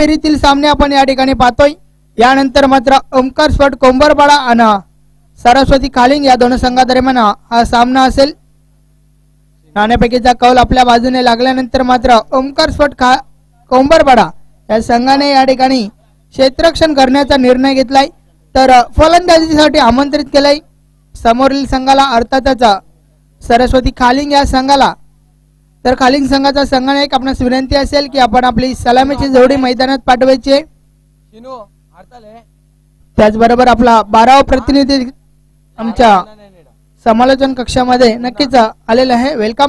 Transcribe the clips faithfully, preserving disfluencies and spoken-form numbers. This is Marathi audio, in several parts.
फेरीतील सामने आपण या ठिकाणी पाहतोय। यानंतर मात्र ओमकार स्पोर्ट कोंबरपाडा आणि सरस्वती खालिंग या दोन संघादरम्यान हा सामना असेल। नाणेफेकीचा कौल आपल्या बाजूने लागल्यानंतर मात्र ओमकार स्पोर्ट कोंबरपाडा या संघाने या ठिकाणी क्षेत्ररक्षण करण्याचा निर्णय घेतलाय, तर फलंदाजीसाठी आमंत्रित केलंय समोरील संघाला, अर्थातच सरस्वती खालिंग या संघाला। तर खालिंग संघाचा संघाने एक आपणास विनंती असेल की आपण आपली सलामीची जोडी मैदानात पाठवायची। त्याचबरोबर आपला बारावा प्रतिनिधी आमच्या समालोचन कक्षामध्ये नक्कीच आलेला आहे। वेलकम।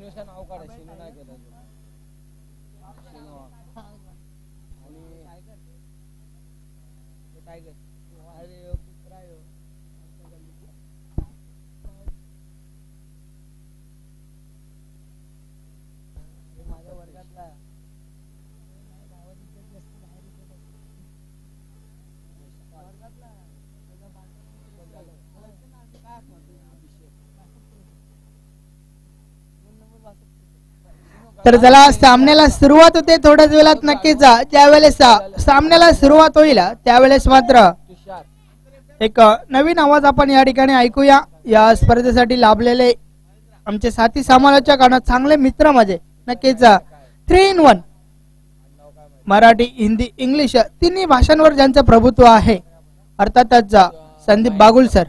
तर चला सामन्याला सुरुवात होते थोड्याच वेळात। नक्कीच ज्यावेळेस सामन्याला सुरुवात होईल त्यावेळेस मात्र एक नवीन आवाज आपण या ठिकाणी ऐकूया। या स्पर्धेसाठी लाभलेले आमचे साथी समालोचक आणि चांगले मित्र माझे, नक्कीच three in one Marathi Hindi English तिन्ही भाषांवर ज्यांचं प्रभुत्व आहे, अर्थातच संदीप बागुल सर।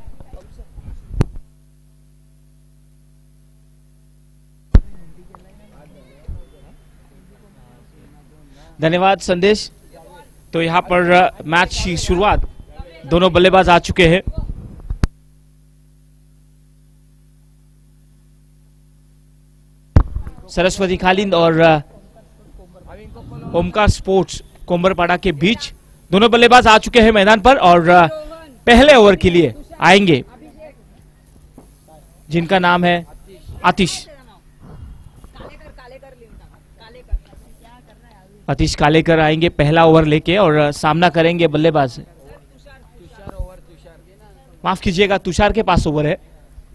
धन्यवाद संदेश। तो यहाँ पर मैच की शुरुआत, दोनों बल्लेबाज आ चुके हैं। सरस्वती खालिंद और ओमकार स्पोर्ट्स कोंबरपाड़ा के बीच दोनों बल्लेबाज आ चुके हैं मैदान पर और पहले ओवर के लिए आएंगे, जिनका नाम है आतिश आतिश कालेकर आएंगे पहला ओवर लेके और सामना करेंगे बल्लेबाज। माफ कीजिएगा, तुषार के पास ओवर है।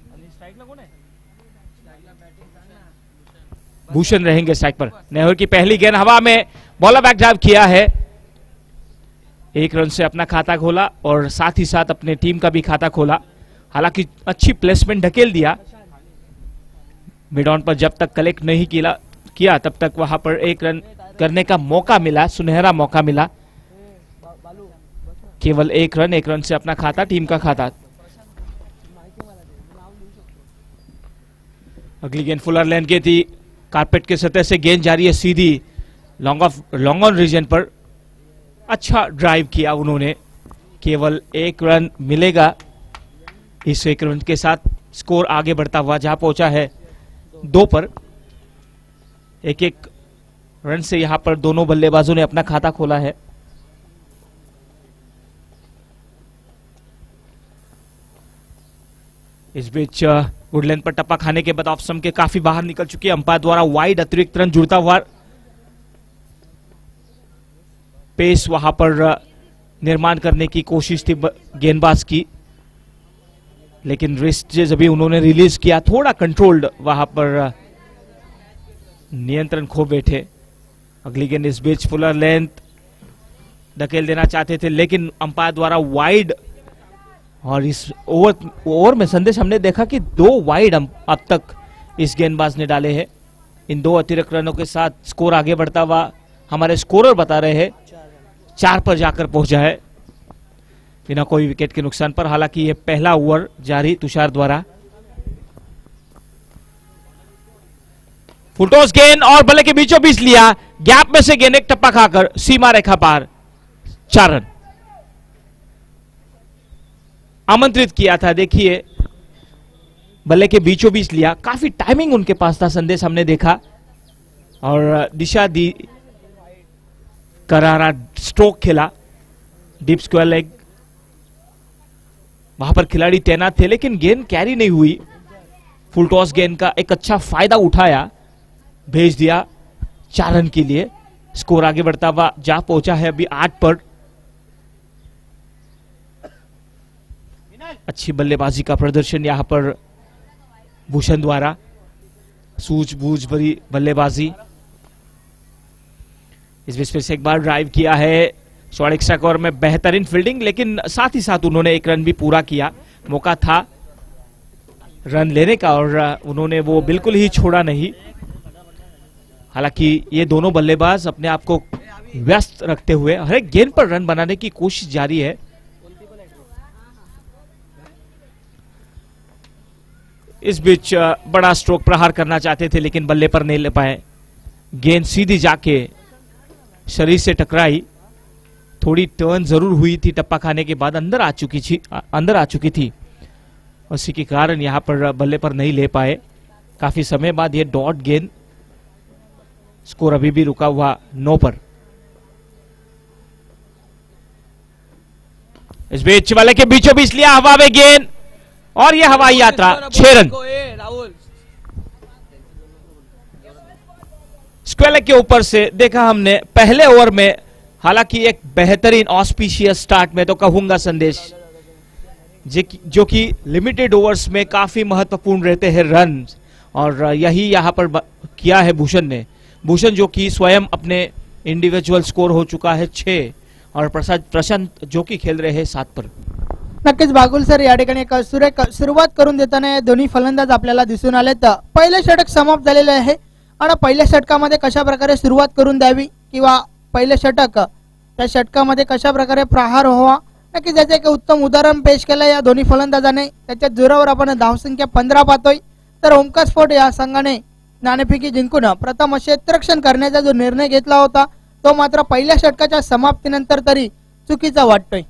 भूषण रहेंगे स्ट्राइक पर। नेहरू की पहली गेंद हवा में, बॉलर बैक ड्राइव किया है, एक रन से अपना खाता खोला और साथ ही साथ अपने टीम का भी खाता खोला। हालांकि अच्छी प्लेसमेंट ढकेल दिया, मिड ऑन पर जब तक कलेक्ट नहीं किया किया तब तक वहां पर एक रन करने का मौका मिला, सुनहरा मौका मिला। केवल एक रन, एक रन से अपना खाता, टीम का खाता। अगली गेंद फुलर लेन की थी, कारपेट के सतह से गेंद जा रही है सीधी long off long on region पर। अच्छा ड्राइव किया उन्होंने, केवल एक रन मिलेगा। इस एक रन के साथ स्कोर आगे बढ़ता हुआ जहां पहुंचा है दो पर। एक एक रन से यहां पर दोनों बल्लेबाजों ने अपना खाता खोला है। इस बीच वुडलैंड पर टप्पा खाने के बाद ऑफ स्टंप के काफी बाहर निकल चुकी है। अंपायर द्वारा वाइड अतिरिक्त रन जुड़ता हुआ पेस वहां पर निर्माण करने की कोशिश थी गेंदबाज की, लेकिन रिस्ट जब भी उन्होंने रिलीज किया थोड़ा कंट्रोल्ड वहां पर नियंत्रण खो बैठे। अगली गेंद इस बीच फुलर लेंथ धकेल देना चाहते थे, लेकिन अंपायर द्वारा वाइड। और इस ओवर ओवर में संदेश हमने देखा कि दो वाइड अब तक इस गेंदबाज ने डाले हैं। इन दो अतिरिक्त रनों के साथ स्कोर आगे बढ़ता हुआ हमारे स्कोरर बता रहे हैं चार पर जाकर पहुंचा है बिना कोई विकेट के नुकसान पर। हालांकि यह पहला ओवर जारी तुषार द्वारा। फुलटॉस गेंद और बल्ले के बीचों बीच लिया, गैप में से गेंद एक टप्पा खाकर सीमा रेखा पार, चार रन आमंत्रित किया था। देखिए बल्ले के बीचों बीच लिया, काफी टाइमिंग उनके पास था संदेश हमने देखा, और दिशा दी, करारा स्ट्रोक खेला, डीप स्क्वायर लेग। वहां पर खिलाड़ी तैनात थे लेकिन गेंद कैरी नहीं हुई। फुल टॉस गेंद का एक अच्छा फायदा उठाया, भेज दिया चार रन के लिए। स्कोर आगे बढ़ता हुआ जा पहुंचा है अभी आठ पर। अच्छी बल्लेबाजी का प्रदर्शन यहां पर भूषण द्वारा, सूझबूझ भरी बल्लेबाजी। इस बीच फिर से एक बार ड्राइव किया है, शॉर्ट एक्स्ट्रा कवर में बेहतरीन फील्डिंग, लेकिन साथ ही साथ उन्होंने एक रन भी पूरा किया। मौका था रन लेने का और उन्होंने वो बिल्कुल ही छोड़ा नहीं। हालांकि ये दोनों बल्लेबाज अपने आप को व्यस्त रखते हुए हर एक गेंद पर रन बनाने की कोशिश जारी है। इस बीच बड़ा स्ट्रोक प्रहार करना चाहते थे लेकिन बल्ले पर नहीं ले पाए। गेंद सीधी जाके शरीर से टकराई, थोड़ी टर्न जरूर हुई थी, टप्पा खाने के बाद अंदर आ चुकी थी अंदर आ चुकी थी उसी के कारण यहां पर बल्ले पर नहीं ले पाए। काफी समय बाद ये डॉट गेंद, स्कोर अभी भी रुका हुआ नौ पर। इस बीच वाले के बीचों बीच लिया हवा में गेंद और ये हवाई यात्रा छह रन। स्क्वेलर के ऊपर से देखा हमने पहले ओवर में, हालांकि एक बेहतरीन ऑस्पिशियस स्टार्ट में तो कहूंगा संदेश, जो कि लिमिटेड ओवर्स में काफी महत्वपूर्ण रहते हैं रन, और यही यहां पर किया है भूषण ने। भूषण जो कि स्वयं अपने इंडिविजुअल स्कोर हो चुका है छह, और प्रसाद प्रशांत जो कि खेल रहे हैं सात पर। नक्कीच बागुल सर या ठिकाणी एक सुरेख सुरुवात करून देताना दोन्ही फलंदाज आपल्याला दिसून आले। तर पहिले षटक समाप्त झालेले आहे आणि पहिल्या षटकामध्ये कशा प्रकारे सुरुवात करून द्यावी किंवा पहिले षटक त्या षटकामध्ये कशा प्रकारे प्रहार व्हावा, नक्कीच त्याचे एक उत्तम उदाहरण पेश केलं या दोन्ही फलंदाजाने। त्याच्या जोरावर आपण धावसंख्या पंधरा पाहतोय, तर ओमकार स्पोर्ट या संघाने नाणेफेकी जिंकून प्रथम क्षेत्ररक्षण करण्याचा जो निर्णय घेतला होता तो मात्र पहिल्या षटकाच्या समाप्तीनंतर तरी चुकीचा वाटतोय।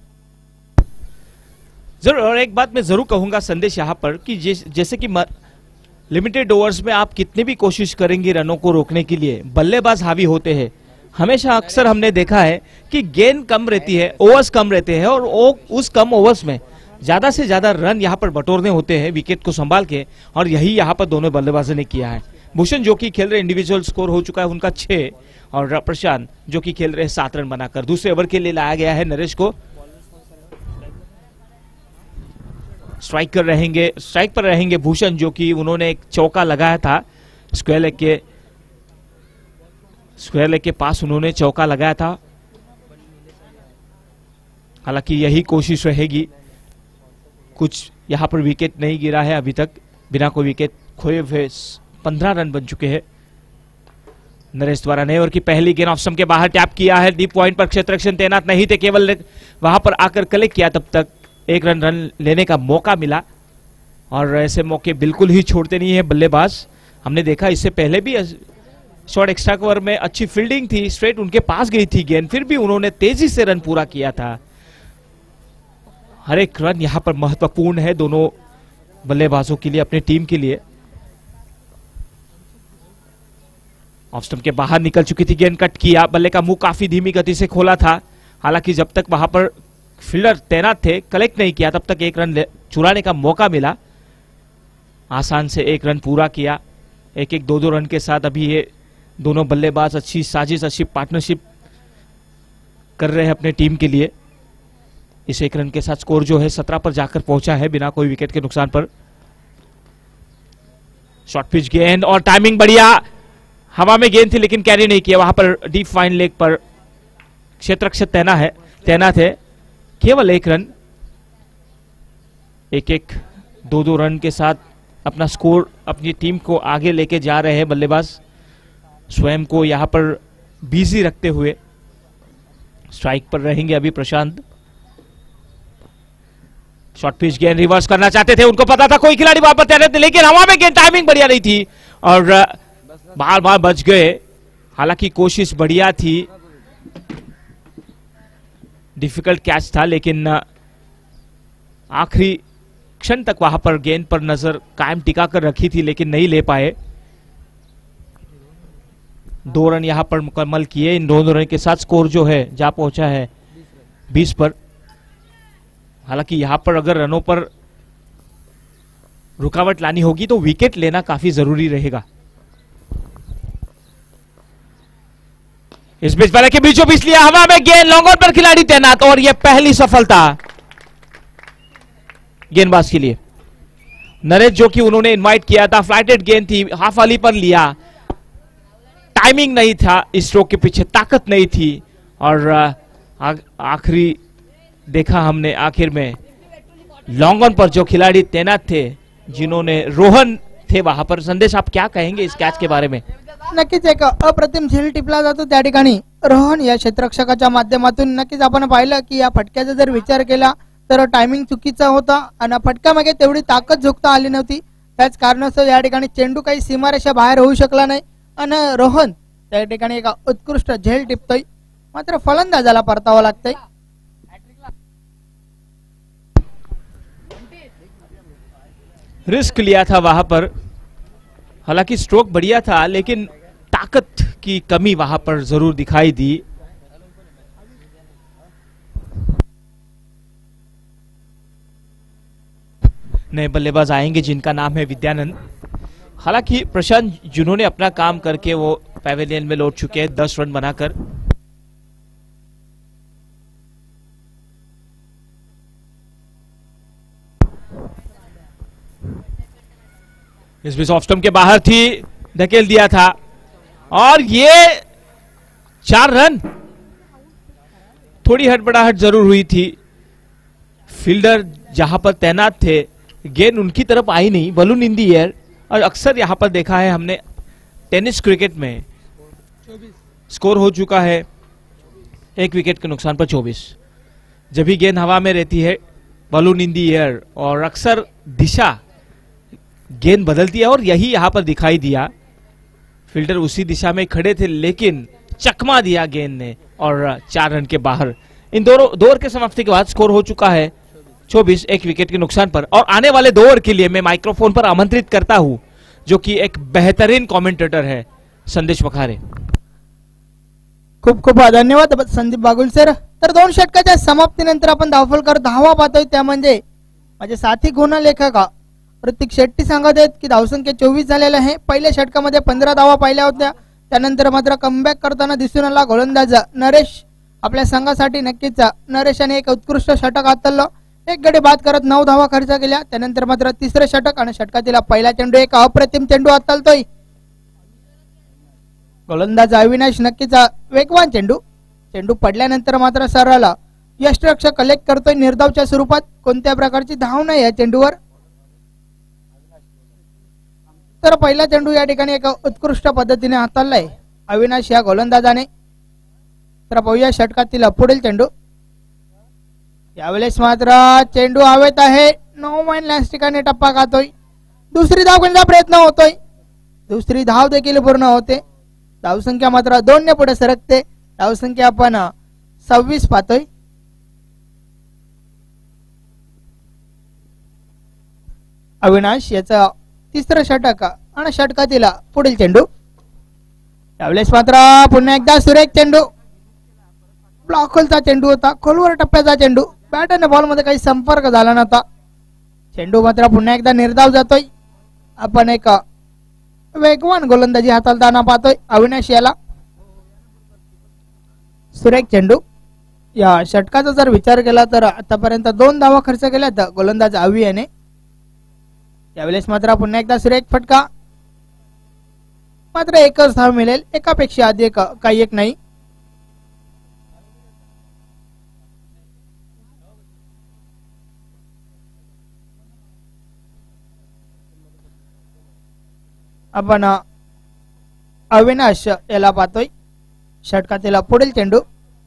जरूर, और एक बात मैं जरूर कहूंगा संदेश यहाँ पर कि जैसे कि लिमिटेड ओवर्स में आप कितनी भी कोशिश करेंगे रनों को रोकने के लिए, बल्लेबाज हावी होते हैं। हमेशा अक्सर हमने देखा है कि गेंद कम रहती है, ओवर्स कम रहते हैं, और ओ, उस कम ओवर्स में ज्यादा से ज्यादा रन यहाँ पर बटोरने होते हैं विकेट को संभाल के, और यही यहाँ पर दोनों बल्लेबाजों ने किया है। भूषण जो कि खेल रहे इंडिविजुअल स्कोर हो चुका है उनका छह, और प्रशांत जो कि खेल रहे सात रन बनाकर दूसरे ओवर के लिए लाया गया है नरेश को। स्ट्राइक कर रहेंगे स्ट्राइक पर रहेंगे भूषण, जो कि उन्होंने एक चौका लगाया था स्क्वायर लेग के स्क्वायर लेग के पास उन्होंने चौका लगाया था। हालांकि यही कोशिश रहेगी, कुछ यहां पर विकेट नहीं गिरा है अभी तक, बिना कोई विकेट खोए हुए पंद्रह रन बन चुके हैं। नरेश द्वारा नए ओवर की पहली गेंद ऑफ स्टंप के बाहर टैप किया है, डीप पॉइंट पर क्षेत्ररक्षण तैनात नहीं थे, केवल वहां पर आकर कलेक्ट किया, तब तक एक रन रन लेने का मौका मिला, और ऐसे मौके बिल्कुल ही छोड़ते नहीं है बल्लेबाज। हमने देखा इससे पहले भी शॉर्ट एक्स्ट्रा कवर में अच्छी फील्डिंग थी, स्ट्रेट उनके पास गई थी गेंद, फिर भी उन्होंने तेजी से रन पूरा किया था। हर एक रन यहां पर महत्वपूर्ण है दोनों बल्लेबाजों के लिए, अपने टीम के लिए। ऑफ स्टंप के बाहर निकल चुकी थी गेंद, कट किया, बल्ले का मुंह काफी धीमी गति से खोला था। हालांकि जब तक वहां पर फील्डर तैनात थे, कलेक्ट नहीं किया, तब तक एक रन चुराने का मौका मिला। आसान से एक रन पूरा किया, एक एक दो दो रन के साथ अभी ये दोनों बल्लेबाज अच्छी साजिश, अच्छी पार्टनरशिप कर रहे हैं अपने टीम के लिए। इस एक रन के साथ स्कोर जो है सत्रह पर जाकर पहुंचा है बिना कोई विकेट के नुकसान पर। शॉर्ट पिच गेंद और टाइमिंग बढ़िया, हवा में गेंद थी लेकिन कैरी नहीं किया, वहां पर डीप फाइन लेग पर क्षेत्ररक्षक तैनात है तैनात है केवल एक रन, एक एक दो दो रन के साथ अपना स्कोर अपनी टीम को आगे लेके जा रहे हैं बल्लेबाज, स्वयं को यहां पर बिजी रखते हुए। स्ट्राइक पर रहेंगे अभी प्रशांत। शॉर्ट पिच गेंद रिवर्स करना चाहते थे, उनको पता था कोई खिलाड़ी वहां पर तैनात थे, लेकिन हवा में गेंद टाइमिंग बढ़िया नहीं थी और बार बार बच गए। हालांकि कोशिश बढ़िया थी, डिफिकल्ट कैच था, लेकिन आखिरी क्षण तक वहां पर गेंद पर नजर कायम टिका कर रखी थी, लेकिन नहीं ले पाए। दो रन यहां पर मुकम्मल किए, इन दोनों रन के साथ स्कोर जो है जा पहुंचा है बीस पर। हालांकि यहां पर अगर रनों पर रुकावट लानी होगी तो विकेट लेना काफी जरूरी रहेगा। इस बीच वाले के बीचों बीच लिया, हवा में गेंद, लॉन्ग ऑन पर खिलाड़ी तैनात, और यह पहली सफलता गेंदबाज के लिए। नरेश जो कि उन्होंने इनवाइट किया था, फ्लाइटेड गेंद थी, हाफ वाली पर लिया, टाइमिंग नहीं था, इस स्ट्रोक के पीछे ताकत नहीं थी और आ, आखिरी देखा हमने आखिर में लॉन्ग ऑन पर जो खिलाड़ी तैनात थे जिन्होंने रोहन थे वहां पर। संदेश आप क्या कहेंगे इस कॅच के बारे में? नक्कीच एक अप्रतिम झेल टिपला जातो त्या ठिकाणी रोहन या क्षेत्ररक्षकाच्या माध्यमातून। नक्कीच आपण पाहिलं की या फटक्याचा जर विचार केला तर टायमिंग चुकीचा होता आणि फटक्यामागे तेवढी ताकद झुकता आली नव्हती, त्याच कारणास्तव या ठिकाणी चेंडू काही सीमारेषा बाहेर होऊ शकला नाही आणि रोहन त्या ठिकाणी एक उत्कृष्ट झेल टिपतोय, मात्र फलंदाजाला परतावं लागतंय। रिस्क लिया था वहां पर, हालांकि स्ट्रोक बढ़िया था लेकिन ताकत की कमी वहां पर जरूर दिखाई दी। नए बल्लेबाज आएंगे जिनका नाम है विद्यानंद। हालांकि प्रशांत जिन्होंने अपना काम करके वो पैवेलियन में लौट चुके हैं दस रन बनाकर। इस बीच ऑफ स्टंप के बाहर थी, धकेल दिया था और ये चार रन। थोड़ी हड़बड़ाहट जरूर हुई थी, फील्डर जहां पर तैनात थे गेंद उनकी तरफ आई नहीं, बलून इन दी एयर। और अक्सर यहां पर देखा है हमने टेनिस क्रिकेट में स्कोर हो चुका है एक विकेट के नुकसान पर चौबीस। जब भी गेंद हवा में रहती है बलून इन दी एयर और अक्सर दिशा गेंद बदलती है और यही यहां पर दिखाई दिया। फील्डर उसी दिशा में खड़े थे लेकिन चकमा दिया गेंद ने और चार रन के बाहर। इन दोनों दो ओवर के समाप्ति के बाद स्कोर हो चुका है चौबीस, एक विकेट के नुकसान पर। और आने वाले दो ओवर के लिए मैं माइक्रोफोन पर आमंत्रित करता हूं जो कि एक बेहतरीन कमेंटेटर है, संदेश वखारे। खूप खूप धन्यवाद संदीप बागुल सर। तर दोन षटकाच्या समाप्तीनंतर आपण धावफलकर धावा पाहतोय, त्या म्हणजे माझे साथी गुणलेखक ऋतिक शेट्टी सांगत आहेत की धावसंख्या चोवीस झालेला आहे। पहिल्या षटकामध्ये पंधरा धावा पाहिल्या होत्या, त्यानंतर मात्र कमबॅक करताना दिसून आला गोलंदाज नरेश। आपल्या संघासाठी नक्कीच नरेशाने एक उत्कृष्ट षटक हाताळलं, एक गडी बाद करत नऊ धावा खर्च केल्या। त्यानंतर मात्र तिसरे षटक आणि षटकातील पहिला चेंडू एक अप्रतिम चेंडू हाताळतोय गोलंदाज अविनाश। नक्कीच वेगवान चेंडू, चेंडू पडल्यानंतर मात्र सरळ यष्टिरक्षक कलेक्ट करतोय निर्धावच्या स्वरूपात, कोणत्या प्रकारची धाव नाही या चेंडूवर। तर पहिला चेंडू या ठिकाणी एक उत्कृष्ट पद्धतीने हाताळलाय अविनाश या गोलंदाजाने। तर पाहूया षटकातील पुढील चेंडू, यावेळेस मात्र चेंडू हवेत आहे, नो माइन लास्ट ठिकाणी टप्पा खातोय। दुसरी धाव घेण्याचा प्रयत्न होतोय, दुसरी धाव देखील पूर्ण होते। धावसंख्या मात्र दोन ने पुढे सरकते, धावसंख्या आपण सव्वीस पाहतोय। अविनाश याचा तिसरं षटक आणि षटकातील पुढील चेंडू, यावेळेस मात्र पुन्हा एकदा सुरेख चेंडू, ब्लॉक होलचा चेंडू होता, खोलवर टप्प्याचा चेंडू, बॅट आणि बॉल मध्ये काही संपर्क झाला नव्हता। चेंडू मात्र पुन्हा एकदा निर्धाव जातोय। आपण एक वेगवान गोलंदाजी हाताळताना पाहतोय अविनाश याला। सुरेख चेंडू, या षटकाचा जर विचार केला तर आतापर्यंत दोन धावा खर्च केल्यात गोलंदाज अवि याने। यावेळेस मात्र पुन्हा एकदा सुरेख फटका, मात्र एकच धाव मिळेल, एकापेक्षा अधिक काही एक नाही। आपण अविनाश याला पाहतोय, षटकातील पुढील चेंडू,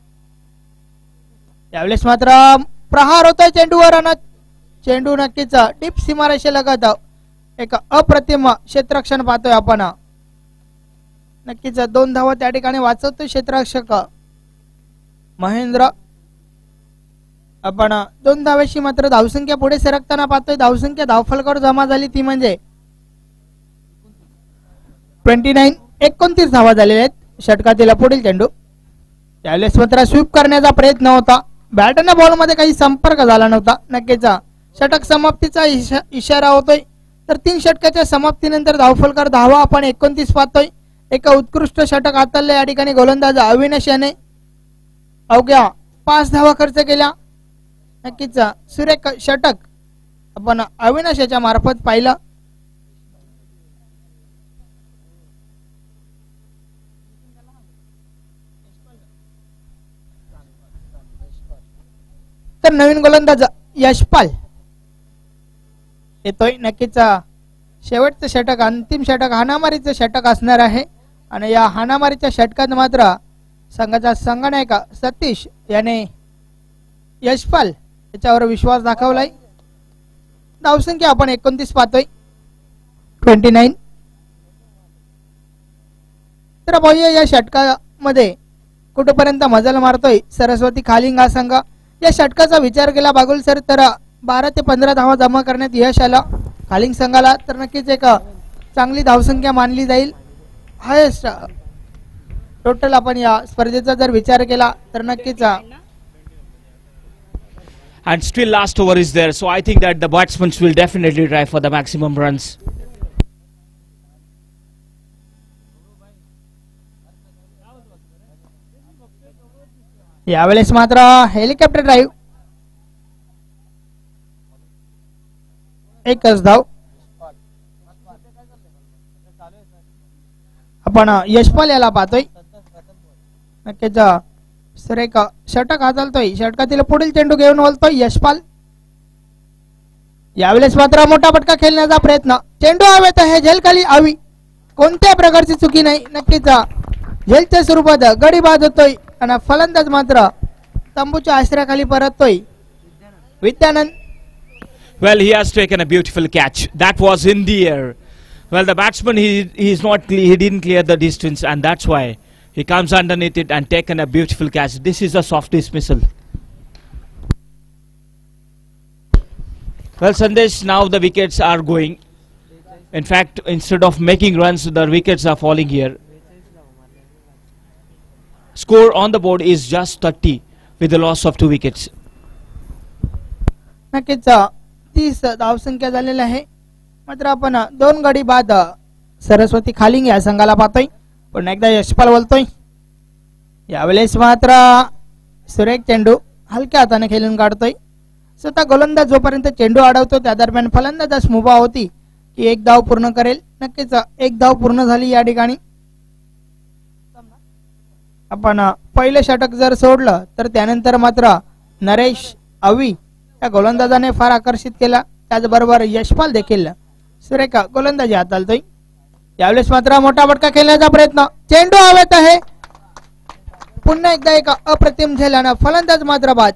यावेळेस मात्र प्रहार होतोय चेंडूवर आणि चेंडू नक्कीच टीप सीमारेषेलगत एक अप्रतिम क्षेत्ररक्षण पाहतोय आपण। नक्कीच दोन धावा त्या ठिकाणी वाचवतोय क्षेत्ररक्षक महेंद्र। आपण दोन धावेशी मात्र धावसंख्या पुढे सरकताना पाहतोय। धावसंख्या धावफलकावर जमा झाली ती म्हणजे एकोणतीस एकोणतीस धावा झालेल्या आहेत। षटकातील पुढील चेंडू, त्यावेळेस मात्र स्वीप करण्याचा प्रयत्न होता, बॅट आणि बॉल मध्ये काही संपर्क झाला नव्हता। नक्कीच षटक समाप्तीचा इशारा होतोय। तर तीन षटकाच्या समाप्तीनंतर धावफलकर धावा आपण एकोणतीस पाहतोय। एक उत्कृष्ट षटक हाताळले या ठिकाणी गोलंदाज अविनाश याने, अवघ्या पाच धावा खर्च केल्या। नक्कीच सुरेख षटक आपण अविनाश याच्या मार्फत पाहिलं। तर नवीन गोलंदाज यशपाल येतोय. नक्कीच शेवटचं षटक अंतिम षटक हाणामारीचं षटक असणार आहे आणि या हाणामारीच्या षटकात मात्र संघाचा संघनायक सतीश याने यशपाल याच्यावर विश्वास दाखवलाय. धावसंख्या आपण एकोणतीस पाहतोय ट्वेंटी नाईन. तर पाहूया या षटकामध्ये कुठपर्यंत मजल मारतोय सरस्वती खालिंग हा संघ. या षटकाचा विचार केला बागुल सर तर बारा ते पंधरा धावा जमा करण्यात यश आलं खालिंग संघाला. तर नक्कीच एक चांगली धावसंख्या मानली जाईल. हायेस्ट टोटल आपण या स्पर्धेचा जर विचार केला तर नक्कीच. And still last over is there, so I think that the batsmen will definitely try for the maximum runs. यावेळेस मात्र हेलिकॉप्टर ड्राईव्ह एकच धाव. आपण यशपाल याला पाहतोय. नक्कीच सुरेख षटक हाताळतोय. षटकातील पुढील चेंडू घेऊन वळतोय यशपाल. यावेळेस मात्र मोठा फटका खेळण्याचा प्रयत्न. चेंडू हवेत आहे झेल खाली आवी. कोणत्या प्रकारची चुकी नाही. नक्कीच झेलच्या स्वरूपात गडी बाद होतोय आणि फलंदाज मात्र तंबूच्या आश्रयाखाली परततोय Vidyanand. Well, he has taken a beautiful catch. That was in the air. Well, the batsman he he is not cle- he didn't clear the distance, and that's why he comes underneath it and taken a beautiful catch. This is a soft dismissal. Well, Sandesh, now the wickets are going. In fact, instead of making runs, the wickets are falling here. Score on the board is just thirty with the loss of two wickets. नक्कीच तीस धावसंख्या झालेली आहे. मात्र आपण दोन गडी बाद सरस्वती खालिंग या संघाला पाहतोय. पण एकदा यशपाल बोलतोय. यावेळेस मात्र सुरेख चेंडू हलक्या हाताने खेळून काढतोय. स्वतः गोलंदाज जोपर्यंत चेंडू अडवतो त्या दरम्यान फलंदाजास मुभा होती की एक धाव पूर्ण करेल. नक्कीच एक धाव पूर्ण झाली या ठिकाणी. आपण पहिले षटक जर सोडलं तर त्यानंतर मात्र नरेश अवी या गोलंदाजाने फार आकर्षित केला. त्याचबरोबर यशपाल देखील सुरेख गोलंदाजी हाताळतोय. यावेळेस मात्र मोठा फटका खेळण्याचा प्रयत्न. चेंडू हवेत आहे. पुन्हा एकदा एक अप्रतिम झेल आणि फलंदाज मात्र बाद.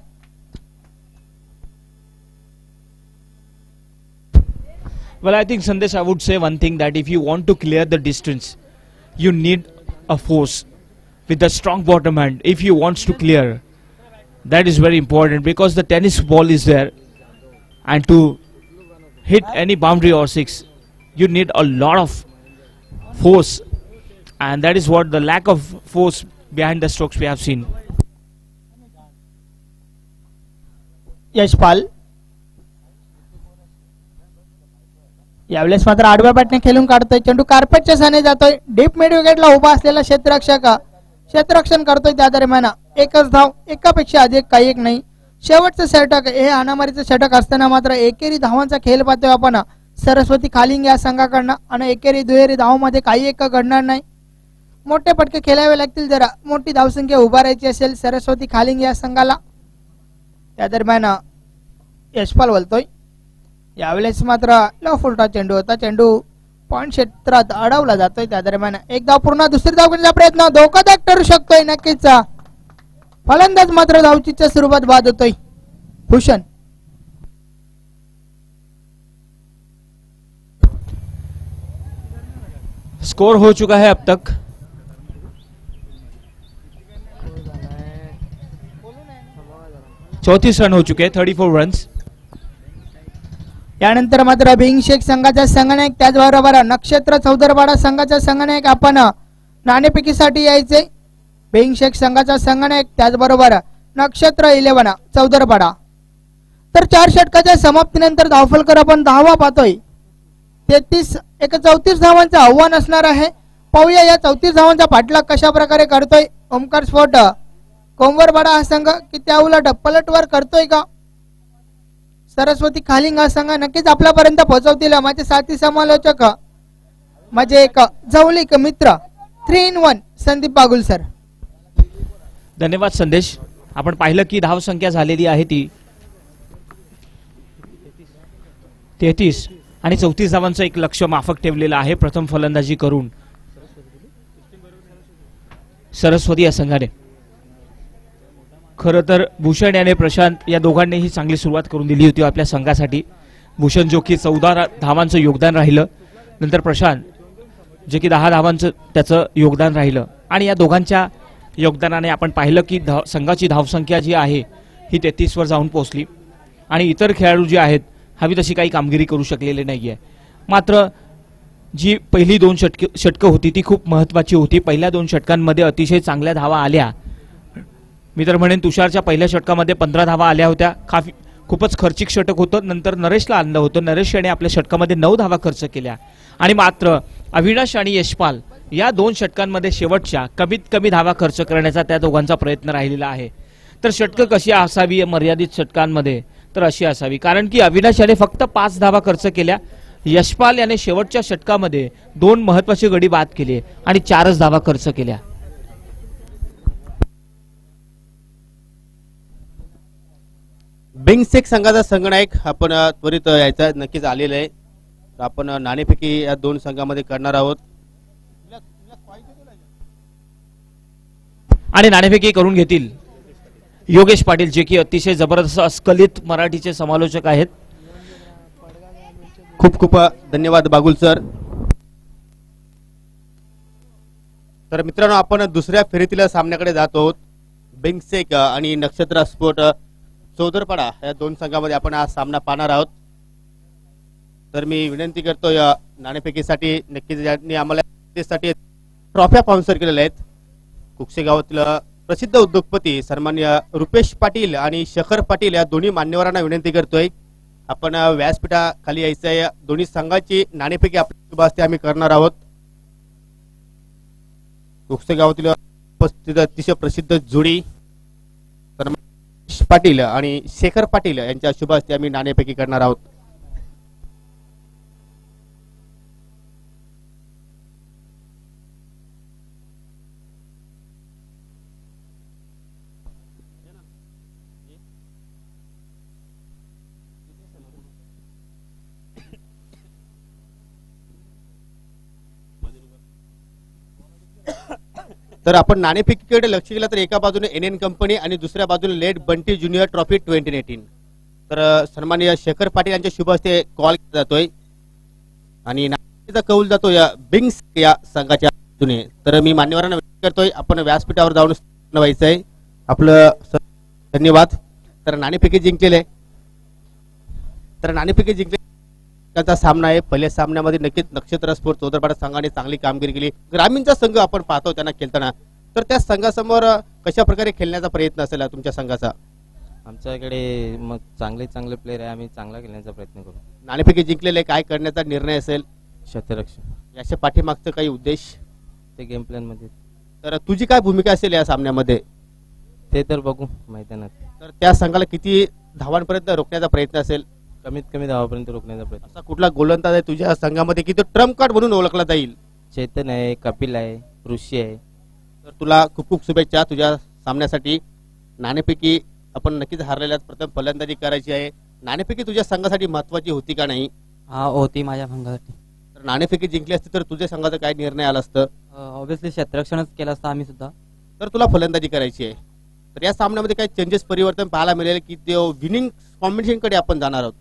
Well, I think Sandesh, I would say one thing, that if you want to clear the distance, you need a force with a strong bottom hand. If you wants to clear, that is very important because the tennis ball is there, and to hit any boundary or six, you need a lot of force, and that is what the lack of force behind the strokes we have seen. Yashpal यावेळेस मात्र आडव्या बॅटने खेळून काढतोय. चेंडू कार्पेटच्या साने जातोय. डीप मिड विकेटला उभा असलेला क्षेत्ररक्षक क्षेत्ररक्षण करतोय. त्या दरम्यान एकच धाव, एकापेक्षा अधिक काही एक नाही. शेवटचं षटक हे हाणामारीचं षटक असताना मात्र एकेरी धावांचा खेळ पाहतोय आपण सरस्वती खालिंग या संघाकडनं. आणि एकेरी दुहेरी धावांमध्ये काही एक घडणार नाही. मोठे फटके खेळावे लागतील जरा मोठी धावसंख्या उभारायची असेल सरस्वती खालिंग या संघाला. त्या दरम्यान यशपाल बोलतोय. यावेळेस मात्र लो फुलटा चेंडू होता. चेंडू पॉइंट क्षेत्रात अडवला जातोय. त्या दरम्यान एक धाव पूर्ण. दुसरी धाव घेण्याचा प्रयत्न धोकादायक ठरू शकतोय. नक्कीच फलंदाज मात्र धावचीच्या स्वरूपात बाद होतोय भूषण. स्कोर हो चुका है अब तक चौतीस रन हो चुके हैं, थर्टी फोर रन्स. यानंतर मात्र भिंगशेख संघाचा संघनायक त्याचबरोबर नक्षत्र चौदरपाडा संघाचा संघनायक आपण नाणेफेकीसाठी यायचे. भिंगशेख संघाचा संघनायक त्याचबरोबर नक्षत्र इलेव्हन चौदरपाडा. तर चार षटकाच्या समाप्तीनंतर धावफलकर आपण दहावा पाहतोय. तेहतीस एक चौतीस धावांचं आव्हान असणार आहे. पाहूया या चौतीस धावांचा पाठलाग कशा प्रकारे करतोय ओमकार स्फोट कोंबरपाडा हा संघ की त्या उलट पलटवार करतोय का सरस्वती खालिंग हा संघ. नक्कीच आपल्यापर्यंत पोहोचवतील माझे साथी समालोचक माझे एक जवळीक मित्र three in one Sandeep Bagul sir. धन्यवाद संदेश. आपण पाहिलं की धाव संख्या झालेली आहे ती तेहतीस आणि चौतीस धावांचं एक लक्ष माफक ठेवलेलं आहे प्रथम फलंदाजी करून सरस्वती या संघाने. खरं तर भूषण याने प्रशांत या दोघांनीही चांगली सुरुवात करून दिली होती आपल्या संघासाठी. भूषण जो की चौदा धावांचं योगदान राहिलं, नंतर प्रशांत जे की दहा धावांचं त्याचं योगदान राहिलं आणि या दोघांच्या योगदानाने आपण पाहिलं की धाव संघाची धावसंख्या जी आहे ही तेहतीस वर जाऊन पोहोचली आणि इतर खेळाडू जे आहेत हवी तशी काही कामगिरी करू शकलेले नाहीये. मात्र जी पहिली दोन षटक षटकं होती ती खूप महत्त्वाची होती. पहिल्या दोन षटकांमध्ये अतिशय चांगल्या धावा आल्या. मी तर म्हणेन तुषारच्या पहिल्या षटकामध्ये पंधरा धावा आल्या होत्या. काफी खूपच खर्चिक षटक होतं. नंतर नरेशला आणलं होतं. नरेश याने आपल्या षटकामध्ये नऊ धावा खर्च केल्या आणि मात्र अविनाश आणि यशपाल या दोन षटकांमध्ये शेवटच्या कमीत कमी धावा खर्च करण्याचा त्या दोघांचा प्रयत्न राहिलेला आहे. तर षटकं कशी असावी मर्यादित षटकांमध्ये, तर अशी असावी, कारण की अविनाश याने फक्त पाच धावा खर्च केल्या. यशपाल याने शेवटच्या षटकामध्ये दोन महत्वाचे गडी बाद केले आणि चारच धावा खर्च केल्या. बिंगसेक संघाचा संघनायक आपण त्वरित यायचा नक्कीच आलेला आहे. आपण नाणेफेकी या दोन संघामध्ये करणार आहोत आणि नाणेफेकी करून घेतील योगेश पाटील जे की अतिशय जबरदस्त अस्खलित मराठीचे समालोचक आहेत. खूप खूप धन्यवाद बागुल सर. तर मित्रांनो आपण दुसऱ्या फेरीतील सामन्याकडे जात आहोत. बिंगसेक आणि नक्षत्र स्पोर्ट चौदरपाडा या दोन संघामध्ये आपण हा सामना पाहणार आहोत. तर मी विनंती करतो या नाणेफेकीसाठी नक्कीच ज्यांनी आम्हाला त्यासाठी ट्रॉफ्या स्पॉन्सर केलेल्या आहेत. कुकसे गावातील प्रसिद्ध उद्योगपती सन्माननीय रुपेश पाटील आणि शेखर पाटील या दोन्ही मान्यवरांना विनंती करतोय आपण व्यासपीठाखाली यायचं आहे. दोन्ही संघाची नाणेफेकी आपल्या शुभ हस्ते आम्ही करणार आहोत. कुकसे गावातील उपस्थित अतिशय प्रसिद्ध जोडी पाटील आणि शेखर पाटील यांच्या शुभ हस्ते आम्ही नाणेफेकी करणार आहोत. तर आपण नाणेफेकीकडे लक्ष केलं तर एका बाजूने एन एन कंपनी आणि दुसऱ्या बाजूने late Bunty junior trophy twenty eighteen. तर सन्माननीय शेखर पाटील यांच्या शुभ हस्ते कॉल केला जातोय आणि नाणेफेकीचा कौल जातो या बिंग्स या संघाच्या बाजूने. तर मी मान्यवरांना विनंती करतोय आपण व्यासपीठावर जाऊन व्हायचंय आपलं. धन्यवाद. तर नाणेफेकी जिंकलेले तर नाणेफेकी जिंकले सामना आहे. पहिल्या सामन्यामध्ये नक्कीच नक्षत्र स्पोर्ट चौदरपाडा संघाने चांगली कामगिरी केली. ग्रामीणचा संघ आपण पाहतो त्यांना खेळताना, तर त्या संघासमोर कशा प्रकारे खेळण्याचा प्रयत्न असेल तुमच्या संघाचा? आमच्याकडे मग चांगले चांगले प्लेयर आहे, आम्ही चांगला खेळण्याचा प्रयत्न करू. नाणेफेकी जिंकलेले काय करण्याचा निर्णय असेल? क्षेत्ररक्षण. याच्या पाठीमागचं काही उद्देश ते गेम प्लॅन मध्ये. तर तुझी काय भूमिका असेल या सामन्यामध्ये? ते तर बघू मैदानात. तर त्या संघाला किती धावांपर्यंत रोखण्याचा प्रयत्न असेल? कमीत कमी धावापर्यंत रोखण्याचा प्रयत्न. असा कुठला गोलंदाज आहे तुझ्या संघामध्ये की तो ट्रम्प कार्ड म्हणून ओळखला जाईल? चेतन आहे, कपिल आहे, ऋषी आहे. तर तुला खूप खूप शुभेच्छा तुझ्या सामन्यासाठी. नाणेफेकी आपण नक्कीच हारलेल्या प्रथम फलंदाजी करायची आहे. नाणेफेकी तुझ्या संघासाठी महत्वाची होती का नाही? हा होती माझ्या संघासाठी. तर नाणेफेकी जिंकली असती तर तुझ्या संघाचा काय निर्णय आला असतं? ऑब्विसली क्षेत्ररक्षणच केलं असतं आम्ही सुद्धा. तर तुला फलंदाजी करायची आहे. तर या सामन्यामध्ये काही चेंजेस परिवर्तन पाहायला मिळेल की ते विनिंग कॉम्बिनेशन कडे आपण जाणार आहोत?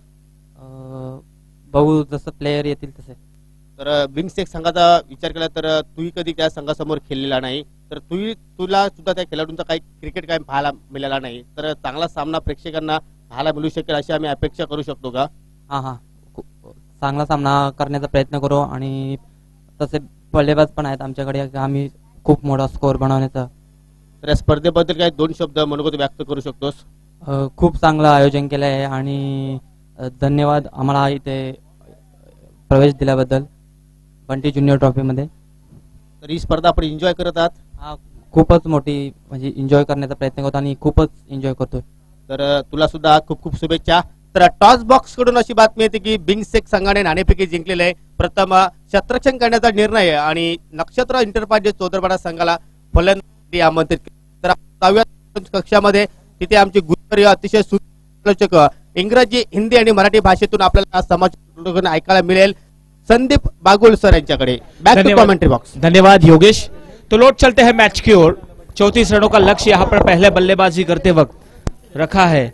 बघू जसं प्लेयर येतील तसे. तर बिंगसेक संघाचा विचार केला तर तूही कधी त्या संघासमोर खेळलेला नाही, तर तूही तुला सुद्धा त्या खेळाडूंचा काही क्रिकेट काय पाहायला मिळाला नाही, तर चांगला सामना प्रेक्षकांना पाहायला मिळू शकेल अशी आम्ही अपेक्षा करू शकतो का? हां हां चांगला सामना करण्याचा प्रयत्न करू आणि तसे फलंदाज पण आहेत आमच्याकडे, आम्ही खूप मोठा स्कोअर बनवण्याचा. तर या स्पर्धेबद्दल काही दोन शब्द मनोगत व्यक्त करू शकतोस? खूप चांगलं आयोजन केलं आहे आणि धन्यवाद आम्हाला इथे प्रवेश दिल्याबद्दल बंटी ज्युनियर ट्रॉफीमध्ये. तर ही स्पर्धा आपण एन्जॉय करत आहात? हा खूपच मोठी म्हणजे एन्जॉय करण्याचा प्रयत्न करतो आणि खूपच एन्जॉय करतोय. तर तुला सुद्धा खूप खूप शुभेच्छा. तर टॉस बॉक्स कडून अशी बातमी येते की बिंगसेक संघाने नाणेफेकी जिंकलेले आहे. प्रथम क्षेत्ररक्षण करण्याचा निर्णय आणि नक्षत्र इंटरपार्टी चौदरपाडा संघाला फलंदाजी आमंत्रित. तर सहाव्या कक्षामध्ये तिथे आमचे गुरुवारी अतिशय सुलोचक इंग्रजी, हिंदी आणि मराठी भाषेतून आपल्याला समाज ऐकायला मिळेल संदीप बागुल सर यांच्याकडे. Back to commentary box. धन्यवाद योगेश. तो लौट चलते हैं मैच की ओर. चौंतीस रनों का लक्ष्य यहाँ पर पहले बल्लेबाजी करते वक्त रखा है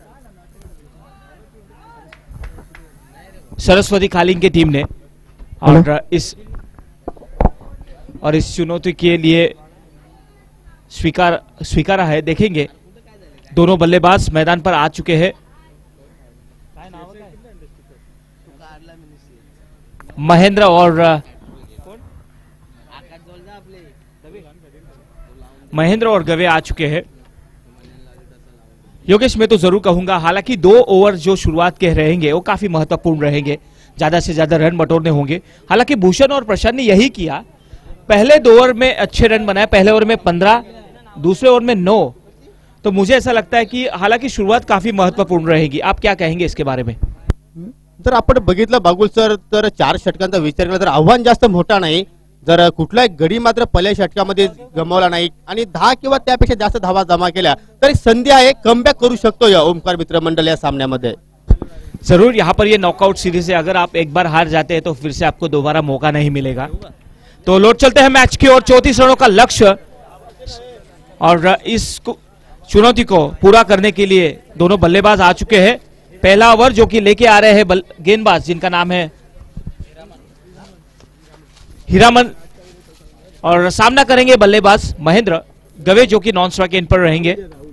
सरस्वती कालिंग की टीम ने, और इस और इस चुनौती के लिए स्वीकार स्वीकारा है. देखेंगे दोनों बल्लेबाज मैदान पर आ चुके हैं. महेंद्र और महेंद्र और गवे आ चुके हैं. योगेश मैं तो जरूर कहूंगा, हालांकि दो ओवर जो शुरुआत के रहेंगे वो काफी महत्वपूर्ण रहेंगे, ज्यादा से ज्यादा रन बटोरने होंगे. हालांकि भूषण और प्रशांत ने यही किया, पहले दो ओवर में अच्छे रन बनाए, पहले ओवर में पंद्रह, दूसरे ओवर में नौ. तो मुझे ऐसा लगता है कि हालांकि शुरुआत काफी महत्वपूर्ण रहेगी. आप क्या कहेंगे इसके बारे में? जर आपण बघितलं बागुल सर, तर चार षटकांचा विचार केला तर आव्हान जास्त मोठा नाही. जर कुठलाही गडी मात्र पहिल्या षटकामध्ये गमावला नाही आणि दहा किंवा त्यापेक्षा जास्त धावा जमा केल्या तर एक संधी आहे, कमबॅक करू शकतो या ओमकार मित्र मंडळ या सामन्यामध्ये. जरूर यहाँ पर ये नॉकआउट सीरीज है, अगर आप एक बार हार जाते हैं तो फिर से आपको दोबारा मौका नहीं मिलेगा. तो लौट चलते हैं मैच की ओर. चौंतीस रनों का लक्ष्य, और इस चुनौती को पूरा करने के लिए दोनों बल्लेबाज आ चुके हैं. पहला ओवर जो कि लेके आ रहे हैं गेंदबाज जिनका नाम है हीरामन, और सामना करेंगे बल्लेबाज महेंद्र. गवे जो कि नॉन स्ट्राइक एंड पर रहेंगे.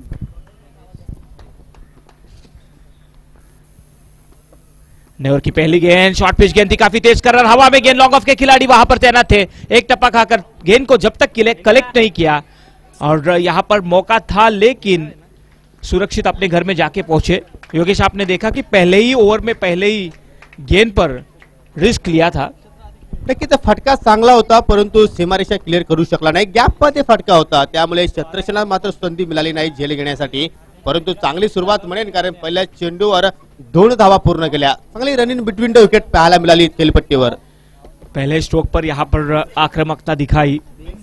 नेवर की पहली गेंद, शॉर्ट पिच गेंद थी, काफी तेज कर रहा, हवा में गेंद, लॉन्ग ऑफ के खिलाड़ी वहां पर तैनात थे. एक टप्पा खाकर गेंद को जब तक कलेक्ट नहीं किया, और यहां पर मौका था लेकिन सुरक्षित अपने घर में जाके पहुंचे. योगेश आपने देखा कि पहले ही ओवर में पहले ही गेंद पर रिस्क लिया था. नक्कीच फटका चांगला होता, परंतु सीमारेषा क्लिअर करू शकला नाही. गॅप मध्ये फटका होता, त्यामुळे शत्रक्षणाला मात्र संधी मिळाली नाही झेल घेण्यासाठी. परंतु चांगली सुरुवात म्हणेन, कारण पहिल्या चेंडूवर दोन धावा पूर्ण केल्या. चांगली रनिंग बिटवीन द विकेट पाहायला मिळाली खेलपट्टीवर. पहले स्ट्रोक पर यहाँ पर आक्रामकता दिखाई.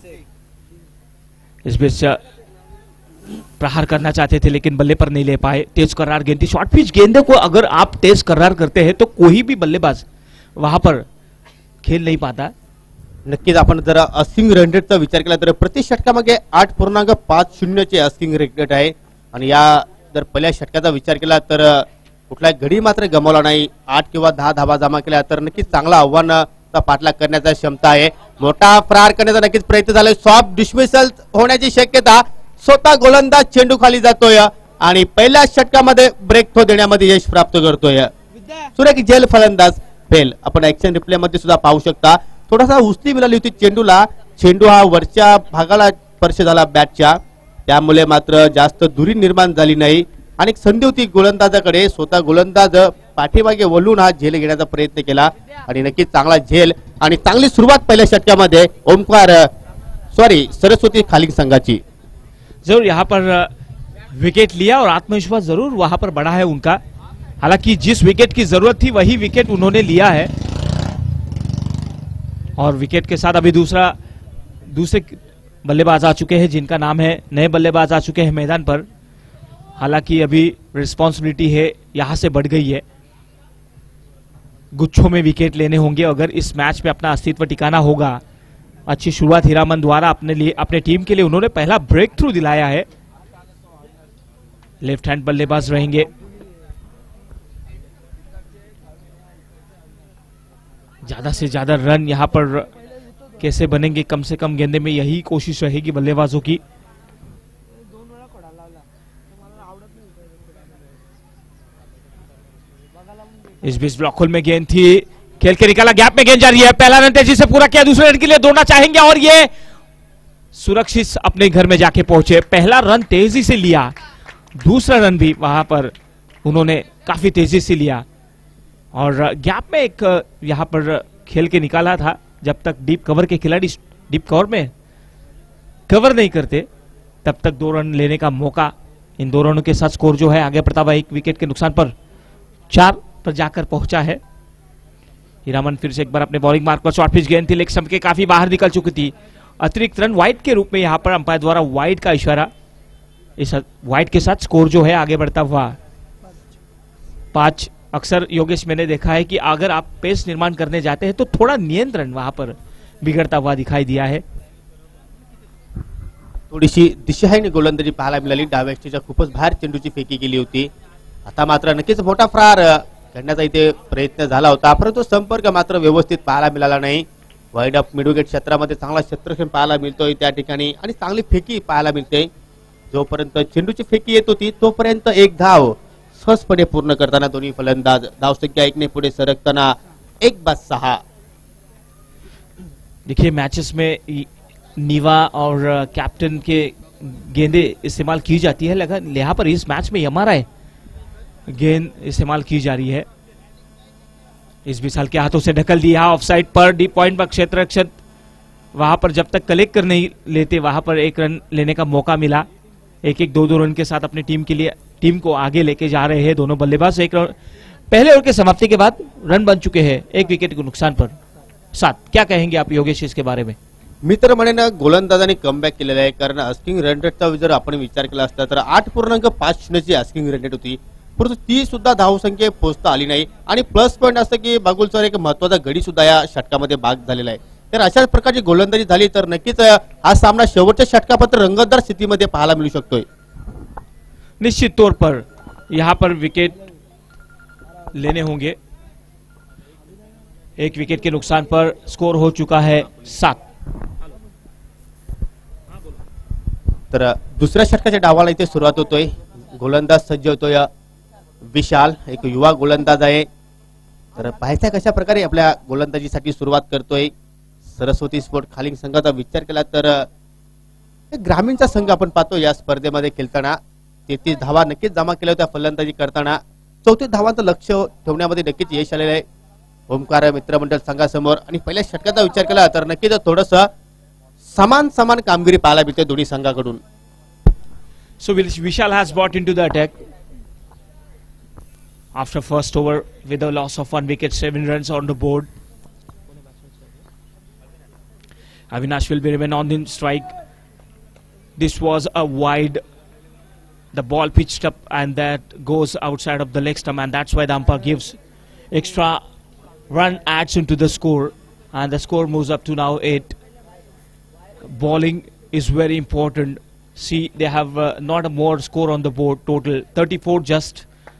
इस बीच प्रहार करना चाहते थे लेकिन बल्ले पर नहीं ले पाए. तेज करार गेंद थी, शॉर्ट पिच गेंदों को अगर आप तेज करार करते हैं तो कोई भी बल्लेबाज वहां पर खेल नहीं पाता. नक्कीच आपण जर अस्किंग रन रेटचा विचार केला तर प्रति षटकामागे आठ पूर्णांक पाच शून्यचे अस्किंग रेट आहे. आणि या जर पहिल्या षटकाचा विचार केला तर कुठलाही गडी मात्र गमावला नाही. आठ किंवा दहा धावा जमा केल्या तर नक्कीच चांगला आव्हानाचा पाठलाग करण्याचा क्षमता आहे. मोठा प्रहार करण्याचा नक्कीच प्रयत्न झाला. सॉफ्ट डिसमिसल होण्याची शक्यता. स्वतः गोलंदाज चेंडू खाली जातोय आणि पहिल्या षटकामध्ये ब्रेक थ्रो देण्यामध्ये यश प्राप्त करतोय. सुरेख झेल फलंदाज फेल. आपण ऍक्शन रिप्ले मध्ये सुद्धा पाहू शकता, थोडासा उचली मिळाली होती चेंडूला. चेंडू हा वरच्या भागाला स्पर्श झाला बॅटच्या, त्यामुळे मात्र जास्त दुरी निर्माण झाली नाही. आणि संधी होती गोलंदाजाकडे, स्वतः गोलंदाज पाठीमागे वळून हा झेल घेण्याचा प्रयत्न केला आणि नक्कीच चांगला झेल आणि चांगली सुरुवात पहिल्या षटकामध्ये ओमकार सॉरी सरस्वती खालिंग संघाची. जरूर यहाँ पर विकेट लिया और आत्मविश्वास जरूर वहां पर बढ़ा है उनका. हालांकि जिस विकेट की जरूरत थी वही विकेट उन्होंने लिया है, और विकेट के साथ अभी दूसरा दूसरे बल्लेबाज आ चुके हैं जिनका नाम है, नए बल्लेबाज आ चुके हैं मैदान पर. हालांकि अभी रिस्पॉन्सिबिलिटी है यहां से बढ़ गई है, गुच्छों में विकेट लेने होंगे अगर इस मैच में अपना अस्तित्व टिकाना होगा. अच्छी शुरुआत हीरामन द्वारा अपने लिए अपने टीम के लिए उन्होंने पहला ब्रेक थ्रू दिलाया है. लेफ्ट हैंड बल्लेबाज रहेंगे. ज्यादा से ज्यादा रन यहां पर कैसे बनेंगे, कम से कम गेंदे में, यही कोशिश रहेगी बल्लेबाजों की. इस बीच ब्लॉक होल में गेंद थी, खेल के निकाला, गैप में गेंद जा रही है. पहला रन तेजी से पूरा किया, दूसरे रन के लिए दौड़ना चाहेंगे और ये सुरक्षित अपने घर में जाके पहुंचे. पहला रन तेजी से लिया, दूसरा रन भी वहां पर उन्होंने काफी तेजी से लिया और गैप में एक यहां पर खेल के निकाला था. जब तक डीप कवर के खिलाड़ी डीप कवर में कवर नहीं करते तब तक दो रन लेने का मौका. इन दो रनों के साथ स्कोर जो है आगे बढ़ता हुआ एक विकेट के नुकसान पर चार पर जाकर पहुंचा है. हीरामन फिर से एक बार अपने बॉलिंग मार्क पर, शॉर्ट पिच गेंद थी लेग स्टंप के काफी बाहर निकल चुकी थी. अतिरिक्त रन वाइड के रूप में यहां पर अंपायर द्वारा वाइड का इशारा. इस वाइड के साथ स्कोर जो है आगे बढ़ता हुआ पांच। अक्सर योगेश मैंने देखा है कि अगर आप पेस निर्माण करने जाते हैं तो थोड़ा नियंत्रण वहां पर बिगड़ता हुआ दिखाई दिया है। थोडीशी दिशाहीन गोलंदाजी पाहायला मिळाली, डाव्या यष्टीच्या खूपच बाहेर चेंडूची फेकी केली होती। आता मात्र नक्कीच मोठा फ्रार करण्याचा इथे प्रयत्न झाला होता, परंतु संपर्क मात्र व्यवस्थित पाहायला मिळाला नाही। वाईड ऑफ मिडविकेट क्षेत्रामध्ये चांगला क्षेत्ररक्षण पाहायला मिळतोय त्या ठिकाणी आणि चांगली फेकी पाहायला मिळते। जोपर्यंत चेंडूची फेकी येत होती तोपर्यंत एक धाव सहजपणे पूर्ण करताना दोन्ही फलंदाज धावसंख्या एकने पुढे सरकताना एक बाद सहा। देखिए मैचेस में नीवा और कैप्टन के गेंदे इस्तेमाल की जाती है, लेकिन यहाँ पर इस मैच में यमाराय गेंद इस्तेमाल की जा रही है। इस विशाल के हाथों से ढकल दिया ऑफ साइड पर, डीप पॉइंट पर क्षेत्र रक्षक वहां पर जब तक कलेक्ट कर नहीं लेते वहां पर एक रन लेने का मौका मिला। एक एक दो दो रन के साथ अपनी टीम के लिए टीम को आगे लेके जा रहे हैं दोनों बल्लेबाज। एक रन पहले ओवर के समाप्ति के बाद रन बन चुके हैं एक विकेट के नुकसान पर सात। क्या कहेंगे आप योगेश इसके बारे में? मी तर म्हणेन गोलंदाजांनी कमबॅक केलेला आहे, कारण आस्किंग रन रेटचा जर आपण विचार केला असता तर आठ पूर्णांक पाच शून्यची आस्किंग रन रेट होती, परंतु ती सुद्धा धावसंख्ये पोहोचता आली नाही। आणि प्लस पॉईंट असं की बागुलचा एक महत्वाचा गडी सुद्धा या षटकामध्ये बाद झालेला आहे। तर अशाच प्रकारची गोलंदाजी झाली तर नक्कीच हा सामना शेवटच्या षटकापर्यंत रंगतदार स्थितीमध्ये पाहायला मिळू शकतोय। निश्चित तौर पर यहां पर विकेट लेने होंगे। एक विकेट के नुकसान पर स्कोर हो चुका है सात। तर दुसऱ्या षटकाच्या डावाला इथे सुरुवात होतोय, गोलंदाज सज्ज होतोय विशाल, एक युवा गोलंदाज आहे। तर पाहायचा कशा प्रकारे आपल्या गोलंदाजीसाठी सुरुवात करतोय। सरस्वती स्पोर्ट खालील संघाचा विचार केला तर ग्रामीणचा संघ आपण पाहतो या स्पर्धेमध्ये खेळताना तेहतीस धावा नक्कीच जमा केल्या होत्या फलंदाजी करताना। चौतीस धावांचं लक्ष ठेवण्यामध्ये नक्कीच यश आलेलं आहे ओमकार मित्रमंडळ संघासमोर। आणि पहिल्या षटकाचा विचार केला तर नक्कीच थोडस समान समान कामगिरी पाहायला मिळते दोन्ही संघाकडून। So Vishal has brought into the attack after first over with a loss of one wicket, seven runs on the board. Avinash will be remain on the strike. This was a wide. The ball pitched up and that goes outside of the leg stump, and that's why the umpire gives extra run, adds into the score, and the score moves up to now eight. Bowling is very important. See, they have uh, not a more score on the board, total thirty-four just.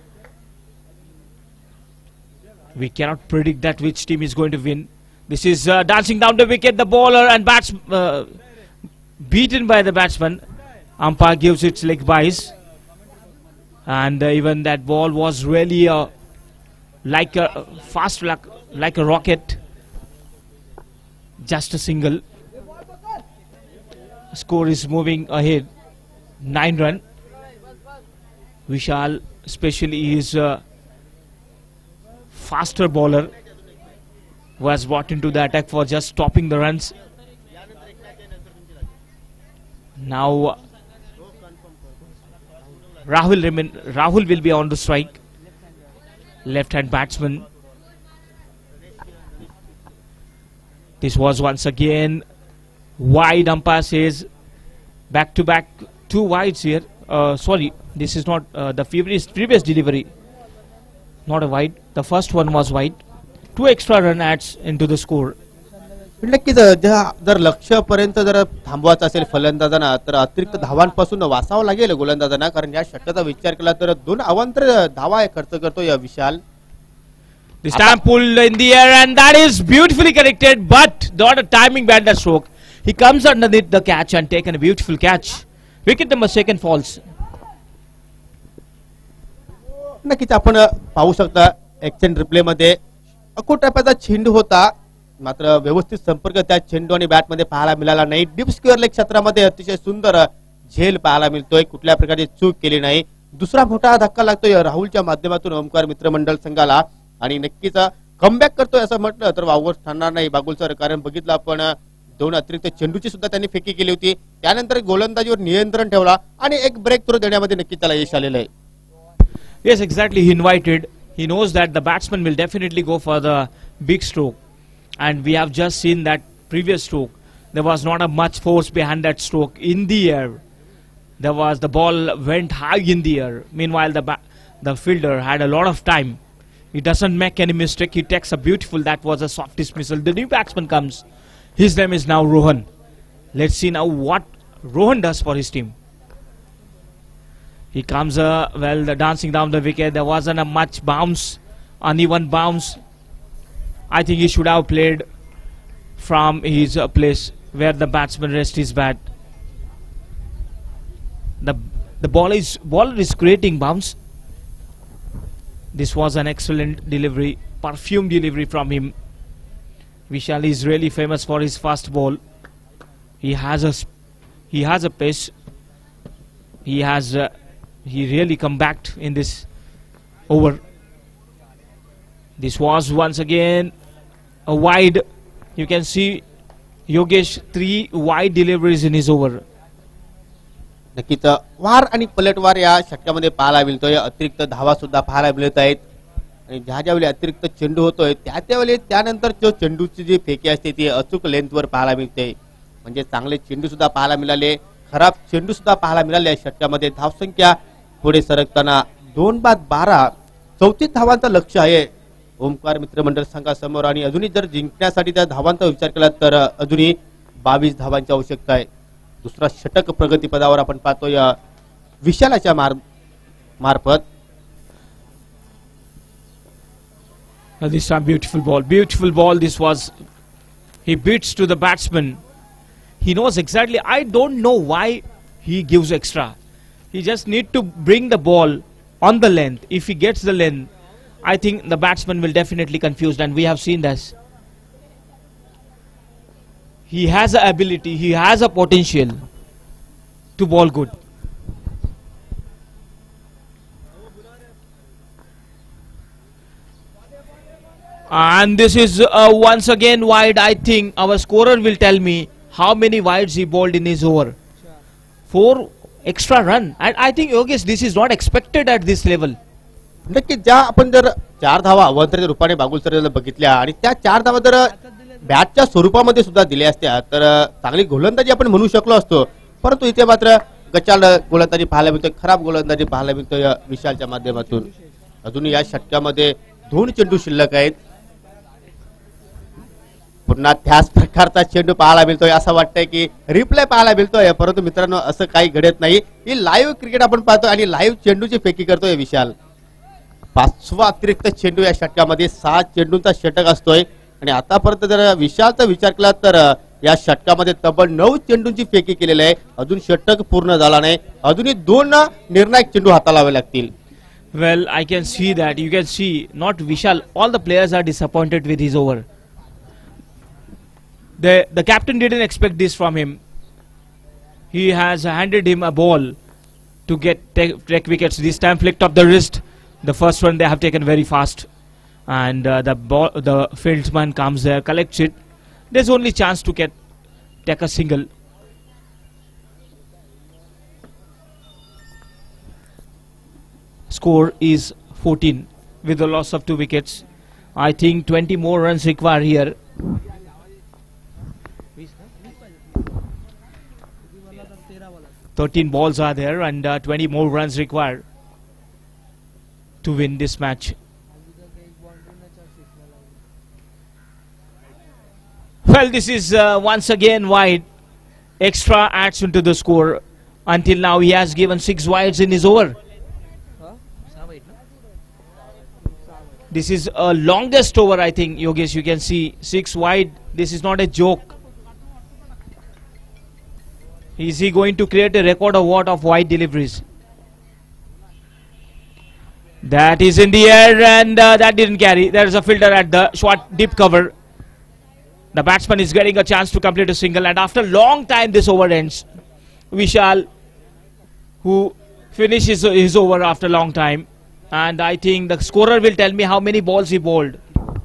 We cannot predict that which team is going to win. This is uh, dancing down the wicket, the bowler and bats uh, beaten by the batsman. Umpire gives its leg byes, and uh, even that ball was really uh, like a fast, like, like a rocket. Just a single. Score is moving ahead, nine run. Vishal especially is a faster bowler who has brought into the attack for just stopping the runs. Now uh, Rahul remain, Rahul will be on the strike, left hand batsman. This was once again wide. Umpire says back to back two wides here. Uh, sorry, this is not uh, the previous previous delivery. Not a wide. The first one was wide. Two extra run adds into the score. नक्कीच जर लक्ष्यापर्यंत जर थांबवायचं असेल फलंदाजांना तर अतिरिक्त धावांपासून वाचावं लागेल गोलंदाजांना, कारण या षटकाचा विचार केला तर दोन अवांतर धावा खर्च करतो या विशाल। This time pulled in the air and that is beautifully corrected, but not a timing bender stroke. He comes underneath the catch and taken a beautiful catch. Wicket number second falls. नक्कीच आपण पाहू शकता एक्शन रिप्ले मध्ये अकोट टप्प्याचा चेंडू होता, मात्र व्यवस्थित संपर्क त्या चेंडू आणि बॅट मध्ये पाहायला मिळाला नाही। डीप स्क्वेअर लेग क्षेत्रामध्ये अतिशय सुंदर झेल पाहायला मिळतोय, कुठल्या प्रकारची चूक केली नाही। दुसरा मोठा धक्का लागतोय राहुलच्या माध्यमातून ओमकार मित्रमंडळ संघाला, आणि नक्कीच कमबॅक करतोय असं म्हटलं तर वावगं ठरणार नाही बागुलसर, कारण बघितलं आपण दोन अतिरिक्त चेंडूची सुद्धा त्यांनी फेकी केली होती, त्यानंतर गोलंदाजीवर नियंत्रण ठेवला आणि एक ब्रेक थ्रो देण्यामध्ये नक्की त्याला यश आलेलं आहे। Yes, exactly. He invited. He knows that the batsman will definitely go for the big stroke, and we have just seen that previous stroke. There was not a much force behind that stroke in the air. There was the ball went high in the air. Meanwhile, the ba The fielder had a lot of time. He doesn't make any mistake. He takes a beautiful. That was a soft dismissal. The new batsman comes. His name is now Rohan. Let's see now what Rohan does for his team. He comes uh, well the dancing down the wicket. There wasn't a much bounce, uneven bounce. I think he should have played from his uh, place where the batsman rests his bat. The the ball is ball is creating bounce. This was an excellent delivery, perfume delivery from him. Vishal is really famous for his fast ball. He has a he has a pace. He has uh, he really come back in this over. This was once again a wide. You can see Yogesh three wide deliveries in his over. नक्कीच वार आणि पलटवार या षटकामध्ये पाहायला मिळतोय. अतिरिक्त धावा सुद्धा पाहायला मिळत आहेत आणि ज्या ज्यावेळी अतिरिक्त चेंडू होतोय त्या त्यावेळी त्यानंतर जो चेंडूची जी फेकी असते ती अचूक लेंथवर पाहायला मिळते. म्हणजे चांगले चेंडू सुद्धा पाहायला मिळाले, खराब चेंडू सुद्धा पाहायला मिळाले. या षटकामध्ये धावसंख्या पुढे सरकताना दोन बाद बारा चौतीस धावांचं लक्ष आहे ओमकार मित्रमंडळ संघासमोर आणि अजूनही जर जिंकण्यासाठी त्या धावांचा विचार केला तर अजूनही बावीस धावांची आवश्यकता आहे. दुसरा षटक प्रगतीपदावर आपण पाहतोय विशालाच्या मार मार्फत. This time beautiful ball, beautiful ball. This was he beats to the batsman. He knows exactly. I don't know why he gives extra. He just need to bring the ball on the length. If he gets the length, I think the batsman will definitely confused, and we have seen this. He has a ability, he has a potential to bowl good. And this is uh, once again wide. I think our scorer will tell me how many wides he bowled in his over. Four extra run. And I think Yogesh, this is not expected at this level. नक्की ज्या आपण जर चार धावा अवंतरित रूपाने बागुल सर बघितल्या आणि त्या चार धावा जर बॅटच्या स्वरूपामध्ये सुद्धा दिल्या असत्या तर चांगली गोलंदाजी आपण म्हणू शकलो असतो. परंतु इथे मात्र गचाळ गोलंदाजी पाहायला मिळतोय, खराब गोलंदाजी पाहायला मिळतोय विशालच्या माध्यमातून. अजून या षटकामध्ये दोन चेंडू शिल्लक आहेत. पुन्हा त्याच प्रकारचा चेंडू पाहायला मिळतोय. असं वाटतंय की रिप्ले पाहायला मिळतोय, परंतु मित्रांनो असं काही घडत नाही. ही लाईव्ह क्रिकेट आपण पाहतोय आणि लाईव्ह चेंडूची फेकी करतोय विशाल. पाचवा अतिरिक्त चेंडू या षटकामध्ये सात चेंडूंचा षटक असतोय आणि आतापर्यंत जर विशालचा विचार केला तर या षटकामध्ये तब्बल नऊ चेंडूंची फेकी केलेली आहे. अजून षटक पूर्ण झाला नाही, अजूनही दोन निर्णायक चेंडू हाताला लावावे लागतील. Well, I can see that. You can see not Vishal. All the players are disappointed with his over. The the captain didn't expect this from him. He has handed him a ball to get take, take wickets. This time flicked off the wrist. The first one they have taken very fast, and uh, the ball, the fieldsman comes there, collects it. There's only chance to get take a single. Score is fourteen with the loss of two wickets. I think twenty more runs required here. thirteen balls are there and uh, twenty more runs required to win this match. Well, this is uh, once again wide. Extra adds into the score. Until now he has given six wides in his over. This is a longest over, I think, Yogesh. You can see six wide. This is not a joke. Is he going to create a record of what of wide deliveries? That is in the air and uh, that didn't carry. There is a fielder at the short deep cover. The batsman is getting a chance to complete a single, and after a long time this over ends. Vishal, who finishes his over after a long time, and I think the scorer will tell me how many balls he bowled.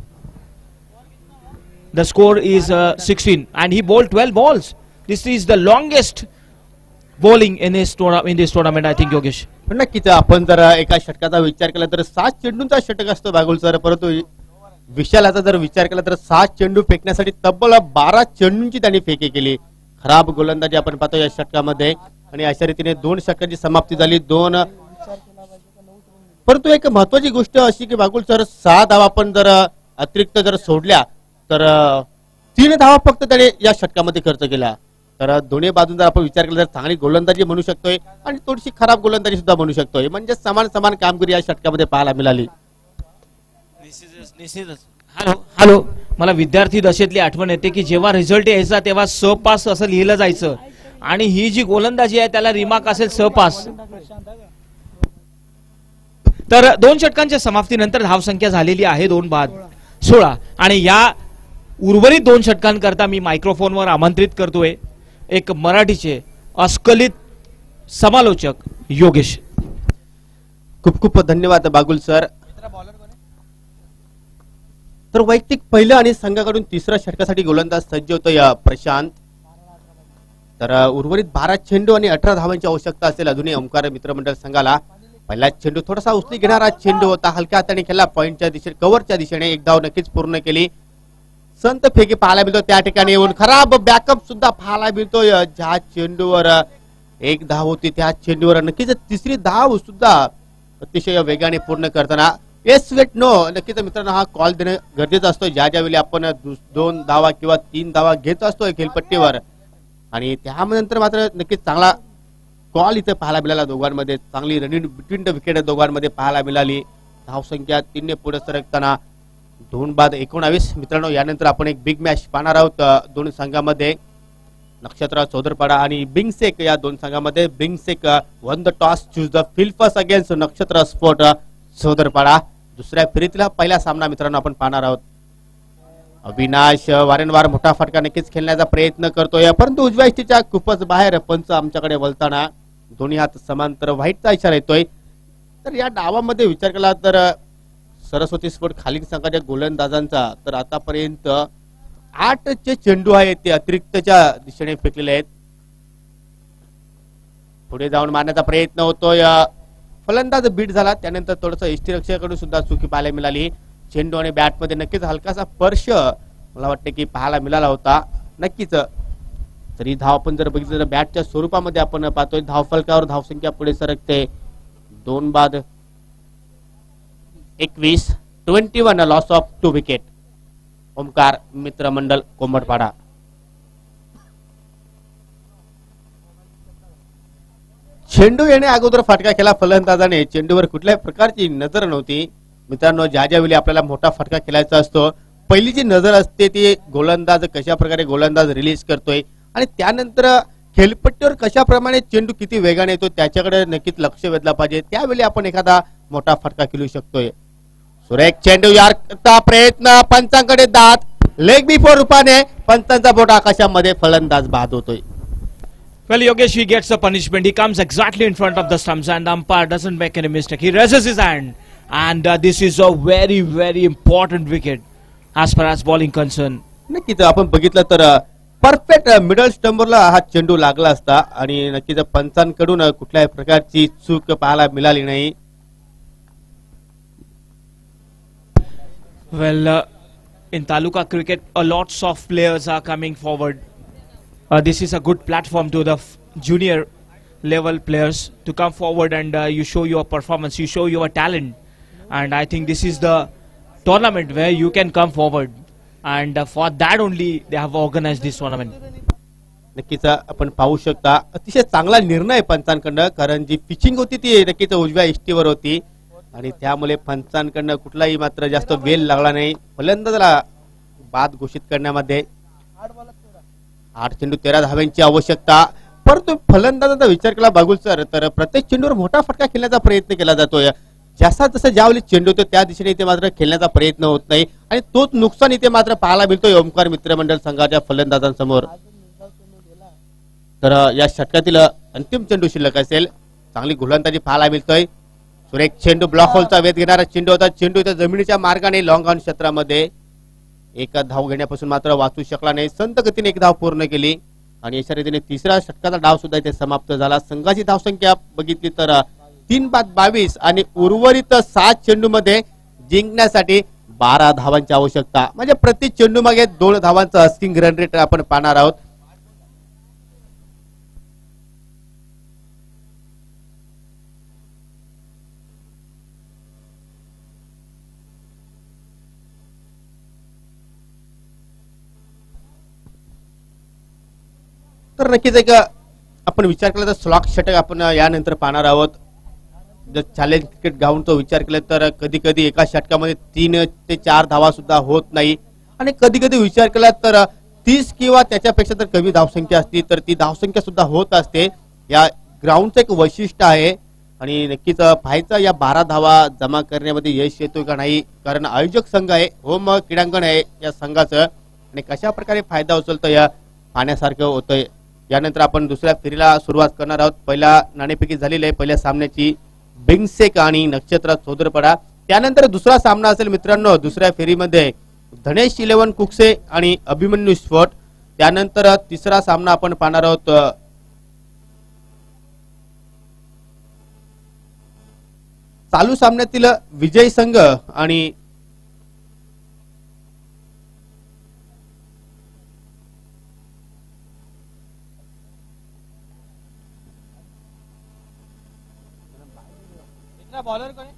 The score is uh, sixteen and he bowled twelve balls. This is the longest bowling in his in this tournament, I think, Yogesh. नक्कीच आपण जर एका षटकाचा विचार केला तर सात चेंडूंचा षटक असतो बागुल सर, परंतु विशालाचा जर विचार केला तर सात चेंडू फेकण्यासाठी तब्बल बारा चेंडूंची त्यांनी फेकी केली. खराब गोलंदाजी आपण पाहतो या षटकामध्ये आणि अशा रीतीने दोन षटकांची समाप्ती झाली. दोन परंतु एक महत्वाची गोष्ट अशी की बागुल सर सहा धावा पण जर अतिरिक्त जर सोडल्या तर तीन धावा फक्त त्याने या षटकामध्ये खर्च केला. तर दोन्ही बाजून जर आपण विचार केला तर चांगली गोलंदाजी म्हणू शकतोय आणि थोडीशी खराब गोलंदाजी सुद्धा म्हणू शकतोय. म्हणजे समान समान कामगिरी या षटकामध्ये पाहायला मिळाली. निश्चितच निश्चितच. हॅलो हॅलो मला विद्यार्थी दशेतली आठवण येते की जेव्हा रिझल्ट यायचा तेव्हा स पास असं लिहिलं जायचं आणि ही जी गोलंदाजी आहे त्याला रिमार्क असेल स पास. तर दोन षटकांच्या समाप्तीनंतर धावसंख्या झालेली आहे दोन बाद सोळा आणि या उर्वरित दोन षटकांकरता मी मायक्रोफोनवर आमंत्रित करतोय एक मराठीचे अस्खलित समालोचक योगेश. खूप खूप धन्यवाद बागुल सर. तर वैयक्तिक पहिलं आणि संघाकडून तिसऱ्या षटकासाठी गोलंदाज सज्ज होतोय प्रशांत. तर उर्वरित बारा चेंडू आणि अठरा धावांची आवश्यकता असेल अजूनही ओंकार मित्रमंडळ संघाला. पहिला चेंडू थोडासा उचली घेणारा चेंडू होता, हलक्या हाताने खेळला पॉइंटच्या दिशेने कव्हरच्या दिशेने. एक धाव नक्कीच पूर्ण केली. संत फेकी पाहायला मिळतो त्या ठिकाणी येऊन खराब बॅकअप सुद्धा पाहायला मिळतोय. ज्या चेंडूवर एक धाव होती त्या चेंडूवर नक्कीच तिसरी धाव सुद्धा अतिशय वेगाने पूर्ण करताना येस वेट नो नक्कीच मित्रांनो हा कॉल देणं गरजेचं असतो ज्या ज्यावेळी आपण दोन धावा किंवा तीन धावा घेत असतोय खेळपट्टीवर. आणि त्यानंतर मात्र नक्कीच चांगला कॉल इथे पाहायला मिळाला. दोघांमध्ये चांगली रनिंग बिटवीन द विकेट दोघांमध्ये पाहायला मिळाली. धावसंख्या तीनने पुढे सरकताना दोन बाद एकोणावीस. मित्रांनो यानंतर आपण एक बिग मॅच पाहणार आहोत दोन संघामध्ये. नक्षत्र चौदरपाडा आणि बिंगसेक या दोन संघामध्ये. बिंगसेक won the toss choose the field first against Nakshatra sport Chaudarpada. दुसऱ्या फेरीतला पहिला सामना मित्रांनो आपण पाहणार आहोत. अविनाश वारंवार मोठा फटका नक्कीच खेळण्याचा प्रयत्न करतोय परंतु उजव्या इष्टीच्या खूपच बाहेर पंच आमच्याकडे वळताना दोन्ही हात समांतर व्हाईटचा इशारा येतोय. तर या डावामध्ये विचार केला तर सरस्वती स्पोर्ट खालील संघाच्या गोलंदाजांचा तर आतापर्यंत आठ चे चेंडू आहेत ते अतिरिक्तच्या दिशेने फेकलेले आहेत. पुढे जाऊन मारण्याचा प्रयत्न होतोय. फलंदाज बीट झाला त्यानंतर थोडस यष्टीरक्षकाकडून सुद्धा चुकी पाहायला मिळाली. चेंडू आणि बॅट मध्ये नक्कीच हलकासा स्पर्श मला वाटतं की पाहायला मिळाला होता. नक्कीच तरी धाव आपण जर बघितलं तर बॅटच्या स्वरूपामध्ये आपण पाहतोय धाव फलकावर धावसंख्या पुढे सरकते. दोन बाद एकवीस twenty one loss of two wicket. Omkar मित्रमंडळ कोंबडपाडा. चेंडू येणे अगोदर फटका केला फलंदाजाने. चेंडूवर कुठल्याही प्रकारची नजर नव्हती. मित्रांनो ज्या ज्यावेळी आपल्याला मोठा फटका खेळायचा असतो पहिली जी नजर असते ती गोलंदाज कशा प्रकारे गोलंदाज रिलीज करतोय आणि त्यानंतर खेळपट्टीवर कशाप्रमाणे चेंडू किती वेगाने येतो त्याच्याकडे नक्कीच लक्ष वेधला पाहिजे. त्यावेळी आपण एखादा मोठा फटका खेळू शकतोय. सुरेख चेंडू यारचा प्रयत्न पंचांकडे दात लेग बिफोर रूपाने पंचांचा बोट आकाशामध्ये फलंदाज बाद होतोय. Well, Yogesh, he gets a punishment. He comes exactly in front of the stumps and the umpire doesn't make any mistake. He raises his hand and uh, this is a very, very important wicket as far as bowling concerned. नक्कीच आपण बघितलं तर परफेक्ट मिडल स्टंपरला हा चेंडू लागला असता आणि नक्कीच पंचांकडून कुठल्याही प्रकारची चूक पाहायला मिळाली नाही. Well, uh, in Taluka cricket, a lots of players are coming forward. Uh, this is a good platform to the f junior level players to come forward and uh, you show your performance, you show your talent, and I think this is the tournament where you can come forward, and uh, for that only they have organized this tournament. नक्कीच आपण पाहू शकता अतिशय चांगला निर्णय पंचांकडनं कारण जी पिचिंग होती ती नक्कीच उजव्या इष्टीवर होती आणि त्यामुळे पंचांकडनं कुठलाही मात्र जास्त वेल लागला नाही फलंदाजाला बाद घोषित करण्यामध्ये. आठ चेंडू तेरा धाव्यांची आवश्यकता परंतु फलंदाजाचा विचार केला बागुल सर तर प्रत्येक चेंडूवर मोठा फटका खेळण्याचा प्रयत्न केला जातोय. जसा जसा ज्यावेळी चेंडू होतो त्या दिशेने इथे मात्र खेळण्याचा प्रयत्न होत नाही आणि तोच नुकसान इथे मात्र पाहायला मिळतोय ओमकार मित्रमंडळ संघाच्या फलंदाजांसमोर. तर या षटकातील अंतिम चेंडू शिल्लक असेल. चांगली गोलंदाजी पाहायला मिळतोय. सुरेख चेंडू ब्लॉक होलचा वेध घेणारा चेंडू होता. चेंडू इथे जमिनीच्या मार्गाने लॉंग ऑन क्षेत्रामध्ये एका धाव घेण्यापासून मात्र वाचू शकला नाही. संत गतीने एक धाव पूर्ण केली आणि अशा रीतीने तिसरा षटकाचा डाव सुद्धा इथे समाप्त झाला. संघाची धावसंख्या बघितली तर तीन बाद बावीस आणि उर्वरित सात चेंडू मध्ये जिंकण्यासाठी बारा धावांची आवश्यकता म्हणजे प्रति चेंडू मागे दोन धावांचा अस्किंग रन रेट आपण पाहणार आहोत. तर नक्कीच एक आपण विचार केला तर स्लॉक षटक आपण यानंतर पाहणार आहोत. जर चॅलेंज क्रिकेट गाऊन तो विचार केला तर कधी कधी एका षटकामध्ये तीन ते चार धावा सुद्धा होत नाही आणि कधी कधी विचार केला तर तीस किंवा त्याच्यापेक्षा तर कमी धावसंख्या असती तर ती धावसंख्या सुद्धा होत असते. या ग्राउंडचं एक वैशिष्ट्य आहे आणि नक्कीच पाहायचं या बारा धावा जमा करण्यामध्ये यश येतोय का नाही, कारण आयोजक संघ आहे, होम क्रीडांगण आहे या संघाचं आणि कशा प्रकारे फायदा उचलतो या पाहण्यासारखं होतंय. यानंतर आपण दुसऱ्या फेरीला सुरुवात करणार आहोत. पहिला नाणेफेकी झालेली आहे पहिल्या सामन्याची, बिंगसेक आणि नक्षत्र चौदरपडा. त्यानंतर दुसरा सामना असेल मित्रांनो दुसऱ्या फेरीमध्ये धनेश इलेव्हन कुकसे आणि अभिमन्यू स्फोट. त्यानंतर तिसरा सामना आपण पाहणार आहोत चालू सामन्यातील विजय संघ आणि बॉलर कोण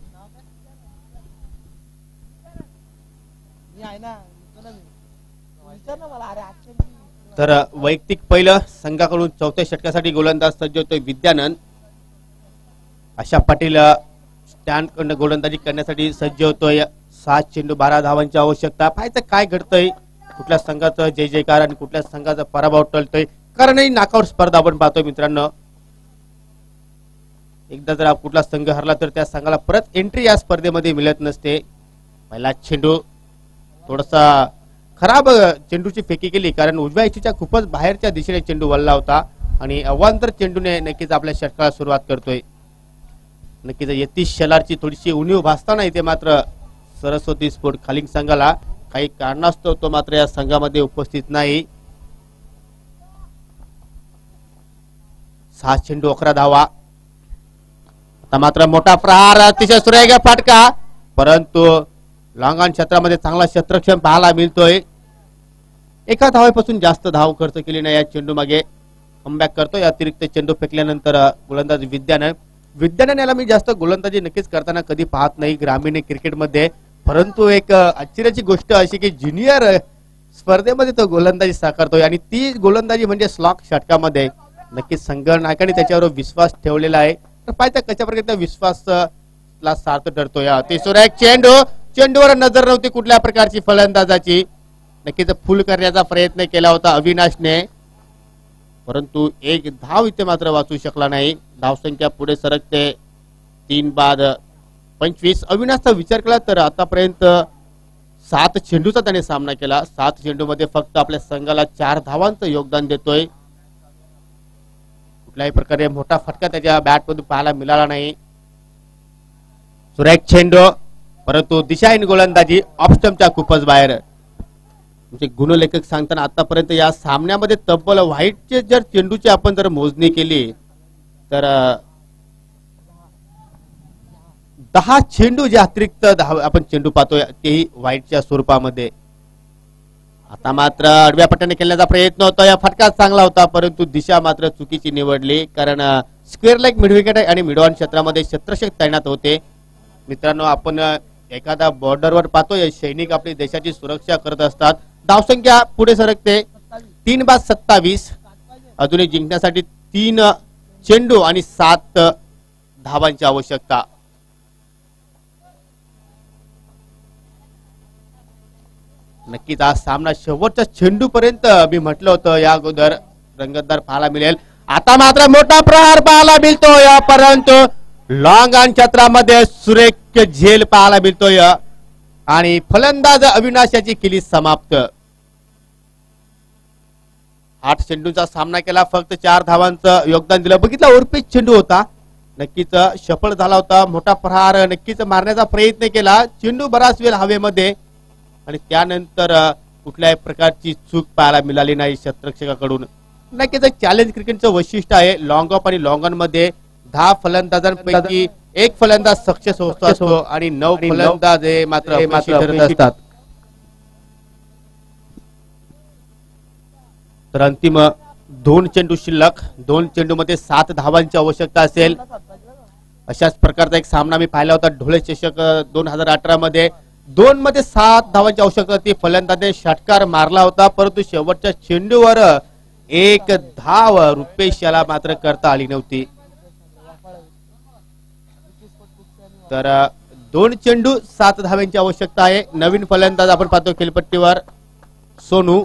तर वैयक्तिक पहिलं संघाकडून चौथ्या षटकासाठी गोलंदाज सज्ज होतोय विद्यानंद. आशा पाटील स्टँड गोलंदाजी करण्यासाठी सज्ज होतोय. सात चेंडू बारा धावांची आवश्यकता. पाहायचं काय घडतंय, कुठल्या संघाचं जय जयकार आणि कुठल्या संघाचा पराभव टळतोय, कारण ही नॉकआउट स्पर्धा आपण पाहतोय मित्रांनो. एकदा जर कुठला संघ हरला तर त्या संघाला परत एंट्री या स्पर्धेमध्ये मिळत नसते. पहिला चेंडू थोडासा खराब चेंडूची फेकी केली, कारण उजव्या इच्छेच्या खूपच बाहेरच्या दिशेने चेंडू वळला होता आणि अवांतर चेंडूने नक्कीच आपल्या षटकाला सुरुवात करतोय. नक्कीच यतीश शेलारची थोडीशी उणीव भासताना इथे मात्र सरस्वती स्पोर्ट खालिंग संघाला काही कारणास्तव तो मात्र या संघामध्ये उपस्थित नाही. सहा चेंडू अकरा धावा. आता मात्र मोठा प्रहार अतिशय सुरेख फाटका, परंतु लॉंगॉन क्षेत्रामध्ये चांगला क्षेत्रक्षण पाहायला मिळतोय. एका धावेपासून जास्त धाव खर्च केली नाही या चेंडू मागे. कमबॅक करतोय. अतिरिक्त चेंडू फेकल्यानंतर गोलंदाज विद्यानंद. विद्यानंद याला मी जास्त गोलंदाजी नक्कीच करताना कधी पाहत नाही ग्रामीण क्रिकेटमध्ये, परंतु एक आश्चर्याची गोष्ट अशी की ज्युनियर स्पर्धेमध्ये तो गोलंदाजी साकारतोय आणि ती गोलंदाजी म्हणजे स्लॉक षटकामध्ये. नक्कीच संघनायकाने त्याच्यावर विश्वास ठेवलेला आहे. तर पाहिजे कशा प्रकारे त्या विश्वासाला सार्थ ठरतोय. ते सुरेख चेंडू, चेंडूवर नजर नव्हती कुठल्या प्रकारची फलंदाजाची. नक्कीच फुल करण्याचा प्रयत्न केला होता अविनाशने, परंतु एक धाव इथे मात्र वाचू शकला नाही. धावसंख्या पुढे सरकते तीन बाद पंचवीस. अविनाशचा विचार केला तर आतापर्यंत सात चेंडूचा त्याने सामना केला. सात चेंडू मध्ये फक्त आपल्या संघाला चार धावांचं योगदान देतोय. कुठल्याही प्रकारे मोठा फटका त्याच्या बॅट मधून पाहायला मिळाला नाही. सुरेख चेंडू, परंतु दिशाहीन गोलंदाजी ऑफस्टंपच्या खूपच बाहेर. म्हणजे गुणलेखक सांगताना आतापर्यंत या सामन्यामध्ये तब्बल व्हाईटचे जर चेंडूची आपण जर मोजणी केली तर दहा चेंडू जे अतिरिक्त आपण चेंडू पाहतोय तेही व्हाईटच्या स्वरूपामध्ये. आता मात्र आडव्या पट्ट्याने खेळण्याचा प्रयत्न होता. या फटका चांगला होता, परंतु दिशा मात्र चुकीची निवडली, कारण स्क्वेअर लेग मिड विकेट आहे आणि मिडऑन क्षेत्रामध्ये क्षेत्ररक्षक तैनात होते. मित्रांनो, आपण एखादा बॉर्डरवर पाहतोय सैनिक आपली देशाची सुरक्षा करत असतात. धावसंख्या पुढे सरकते तीन बाद सत्तावीस. अजूनही जिंकण्यासाठी तीन चेंडू आणि सात धावांची आवश्यकता. नक्कीच आज सामना शेवटच्या चेंडू पर्यंत मी म्हटलं होतं या अगोदर रंगतदार पाहायला मिळेल. आता मात्र मोठा प्रहार पाहायला मिळतोय, परंतु लॉंग ऑन क्षेत्रामध्ये सुरेख झेल पाहायला मिळतोय आणि फलंदाज अविनाशाची केली समाप्त. आठ चेंडूचा सामना केला, फक्त चार धावांचं योगदान दिलं. बघितलं ओरपीच चेंडू होता, नक्कीच सफळ झाला होता. मोठा प्रहार नक्कीच मारण्याचा प्रयत्न केला, चेंडू बराच वेळ हवेमध्ये आणि त्यानंतर कुठल्याही प्रकारची चूक पाहायला मिळाली नाही क्षेत्ररक्षकाकडून. नक्कीच चॅलेंज क्रिकेटचं वैशिष्ट्य आहे. लॉंग ऑफ आणि लॉंग ऑन मध्ये दहा फलंदाजांपैकी एक फलंदाज सक्सेस होत असतो आणि नऊ फलंदाज हे मात्र ठरत असतात. तर अंतिम दोन चेंडू शिल्लक, दोन चेंडू मध्ये सात धावांची आवश्यकता असेल. अशाच प्रकारचा एक सामना मी पाहिला होता ढोळे चषक दोन हजार अठरा मध्ये. दोन मध्ये सात धावांची आवश्यकता होती. फलंदाजाने षटकार मारला होता, परंतु शेवटच्या चेंडूवर एक धाव रुपेश याला मात्र करता आली नव्हती. तर दोन चेंडू सात धाव्यांची आवश्यकता आहे. नवीन फलंदाज आपण पाहतो खेळपट्टीवर सोनू.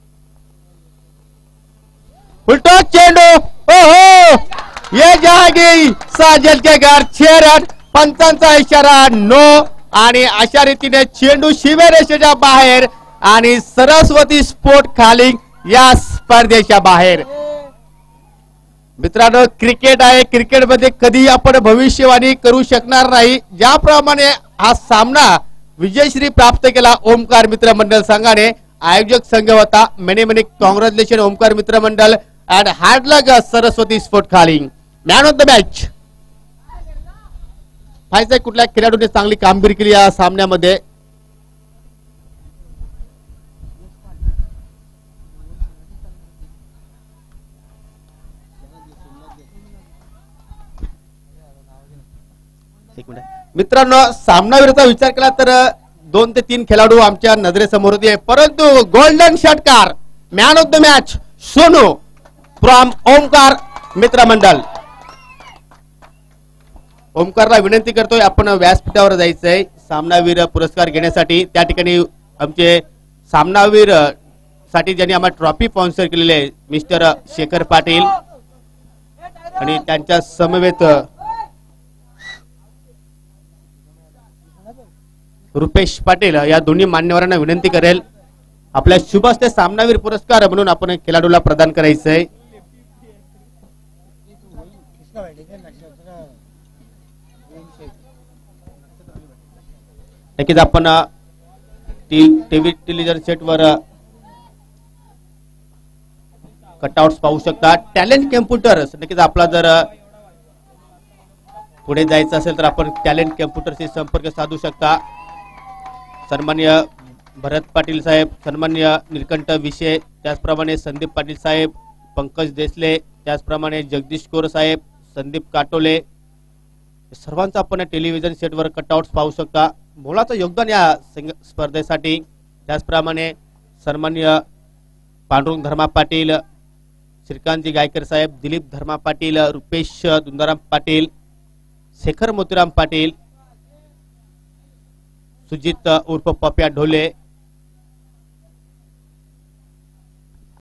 उलटो चेंडू, ओहो, ये जागी साजल के घर छह रन. पंचांचा इशारा नो आणि अशा रीतीने चेंडू शिवरेषेच्या बाहेर आणि सरस्वती स्पोर्ट खाली या स्पर्धेच्या बाहेर. मित्रांनो, क्रिकेट आहे. क्रिकेटमध्ये कधी आपण भविष्यवाणी करू शकणार नाही. ज्याप्रमाणे हा सामना विजयश्री प्राप्त केला ओमकार मित्र मंडळ संघाने, आयोजक संघ होता. मेनी मेनी कॉंग्रॅच्युलेशन ओमकार मित्र मंडळ and hard luck Saraswati sport खाली. मॅन ऑफ द मॅच पाहिजे कुठल्या खेळाडूने चांगली कामगिरी केली या सामन्यामध्ये. मित्रांनो, सामनावीरचा विचार केला तर दोन ते तीन खेळाडू आमच्या नजरेसमोर होते, परंतु गोल्डन षटकार man of the match Sonu from Omkar मित्र मंडळ. ओमकारला विनंती करतोय आपण व्यासपीठावर जायचंय सामनावीर पुरस्कार घेण्यासाठी. त्या ठिकाणी आमचे सामनावीर साठी ज्यांनी आम्हाला ट्रॉफी स्पॉन्सर केलेली आहे मिस्टर शेखर पाटील आणि त्यांच्या समवेत रुपेश पाटील या दोन्ही मान्यवरांना विनंती करेल आपल्या शुभ हस्ते सामनावीर पुरस्कार म्हणून आपण खेळाडूला प्रदान करायचंय. नक्कीच आपण टीव्ही टेलिव्हिजन सेटवर कटआउट्स पाहू शकता. टॅलेंट कम्प्युटर नक्कीच आपला जर पुढे जायचं असेल तर आपण टॅलेंट कम्प्युटरशी संपर्क साधू शकता. सन्मान्य भरत पाटील साहेब, सन्मान्य निलकंठ विषय, त्याचप्रमाणे संदीप पाटील साहेब, पंकज देसले, त्याचप्रमाणे जगदीश कोर साहेब, संदीप काटोले, सर्वांचं आपण टेलिव्हिजन सेटवर कटआउट्स पाहू शकता. मोलाचं योगदान या स्पर्धेसाठी. त्याचप्रमाणे सन्मान्य पांडुरंग धर्मा पाटील, श्रीकांतजी गायकर साहेब, दिलीप धर्मा पाटील, रुपेश दुंदाराम पाटील, शेखर मोतीराम पाटील, सुजित उर्फ पप्या ढोले,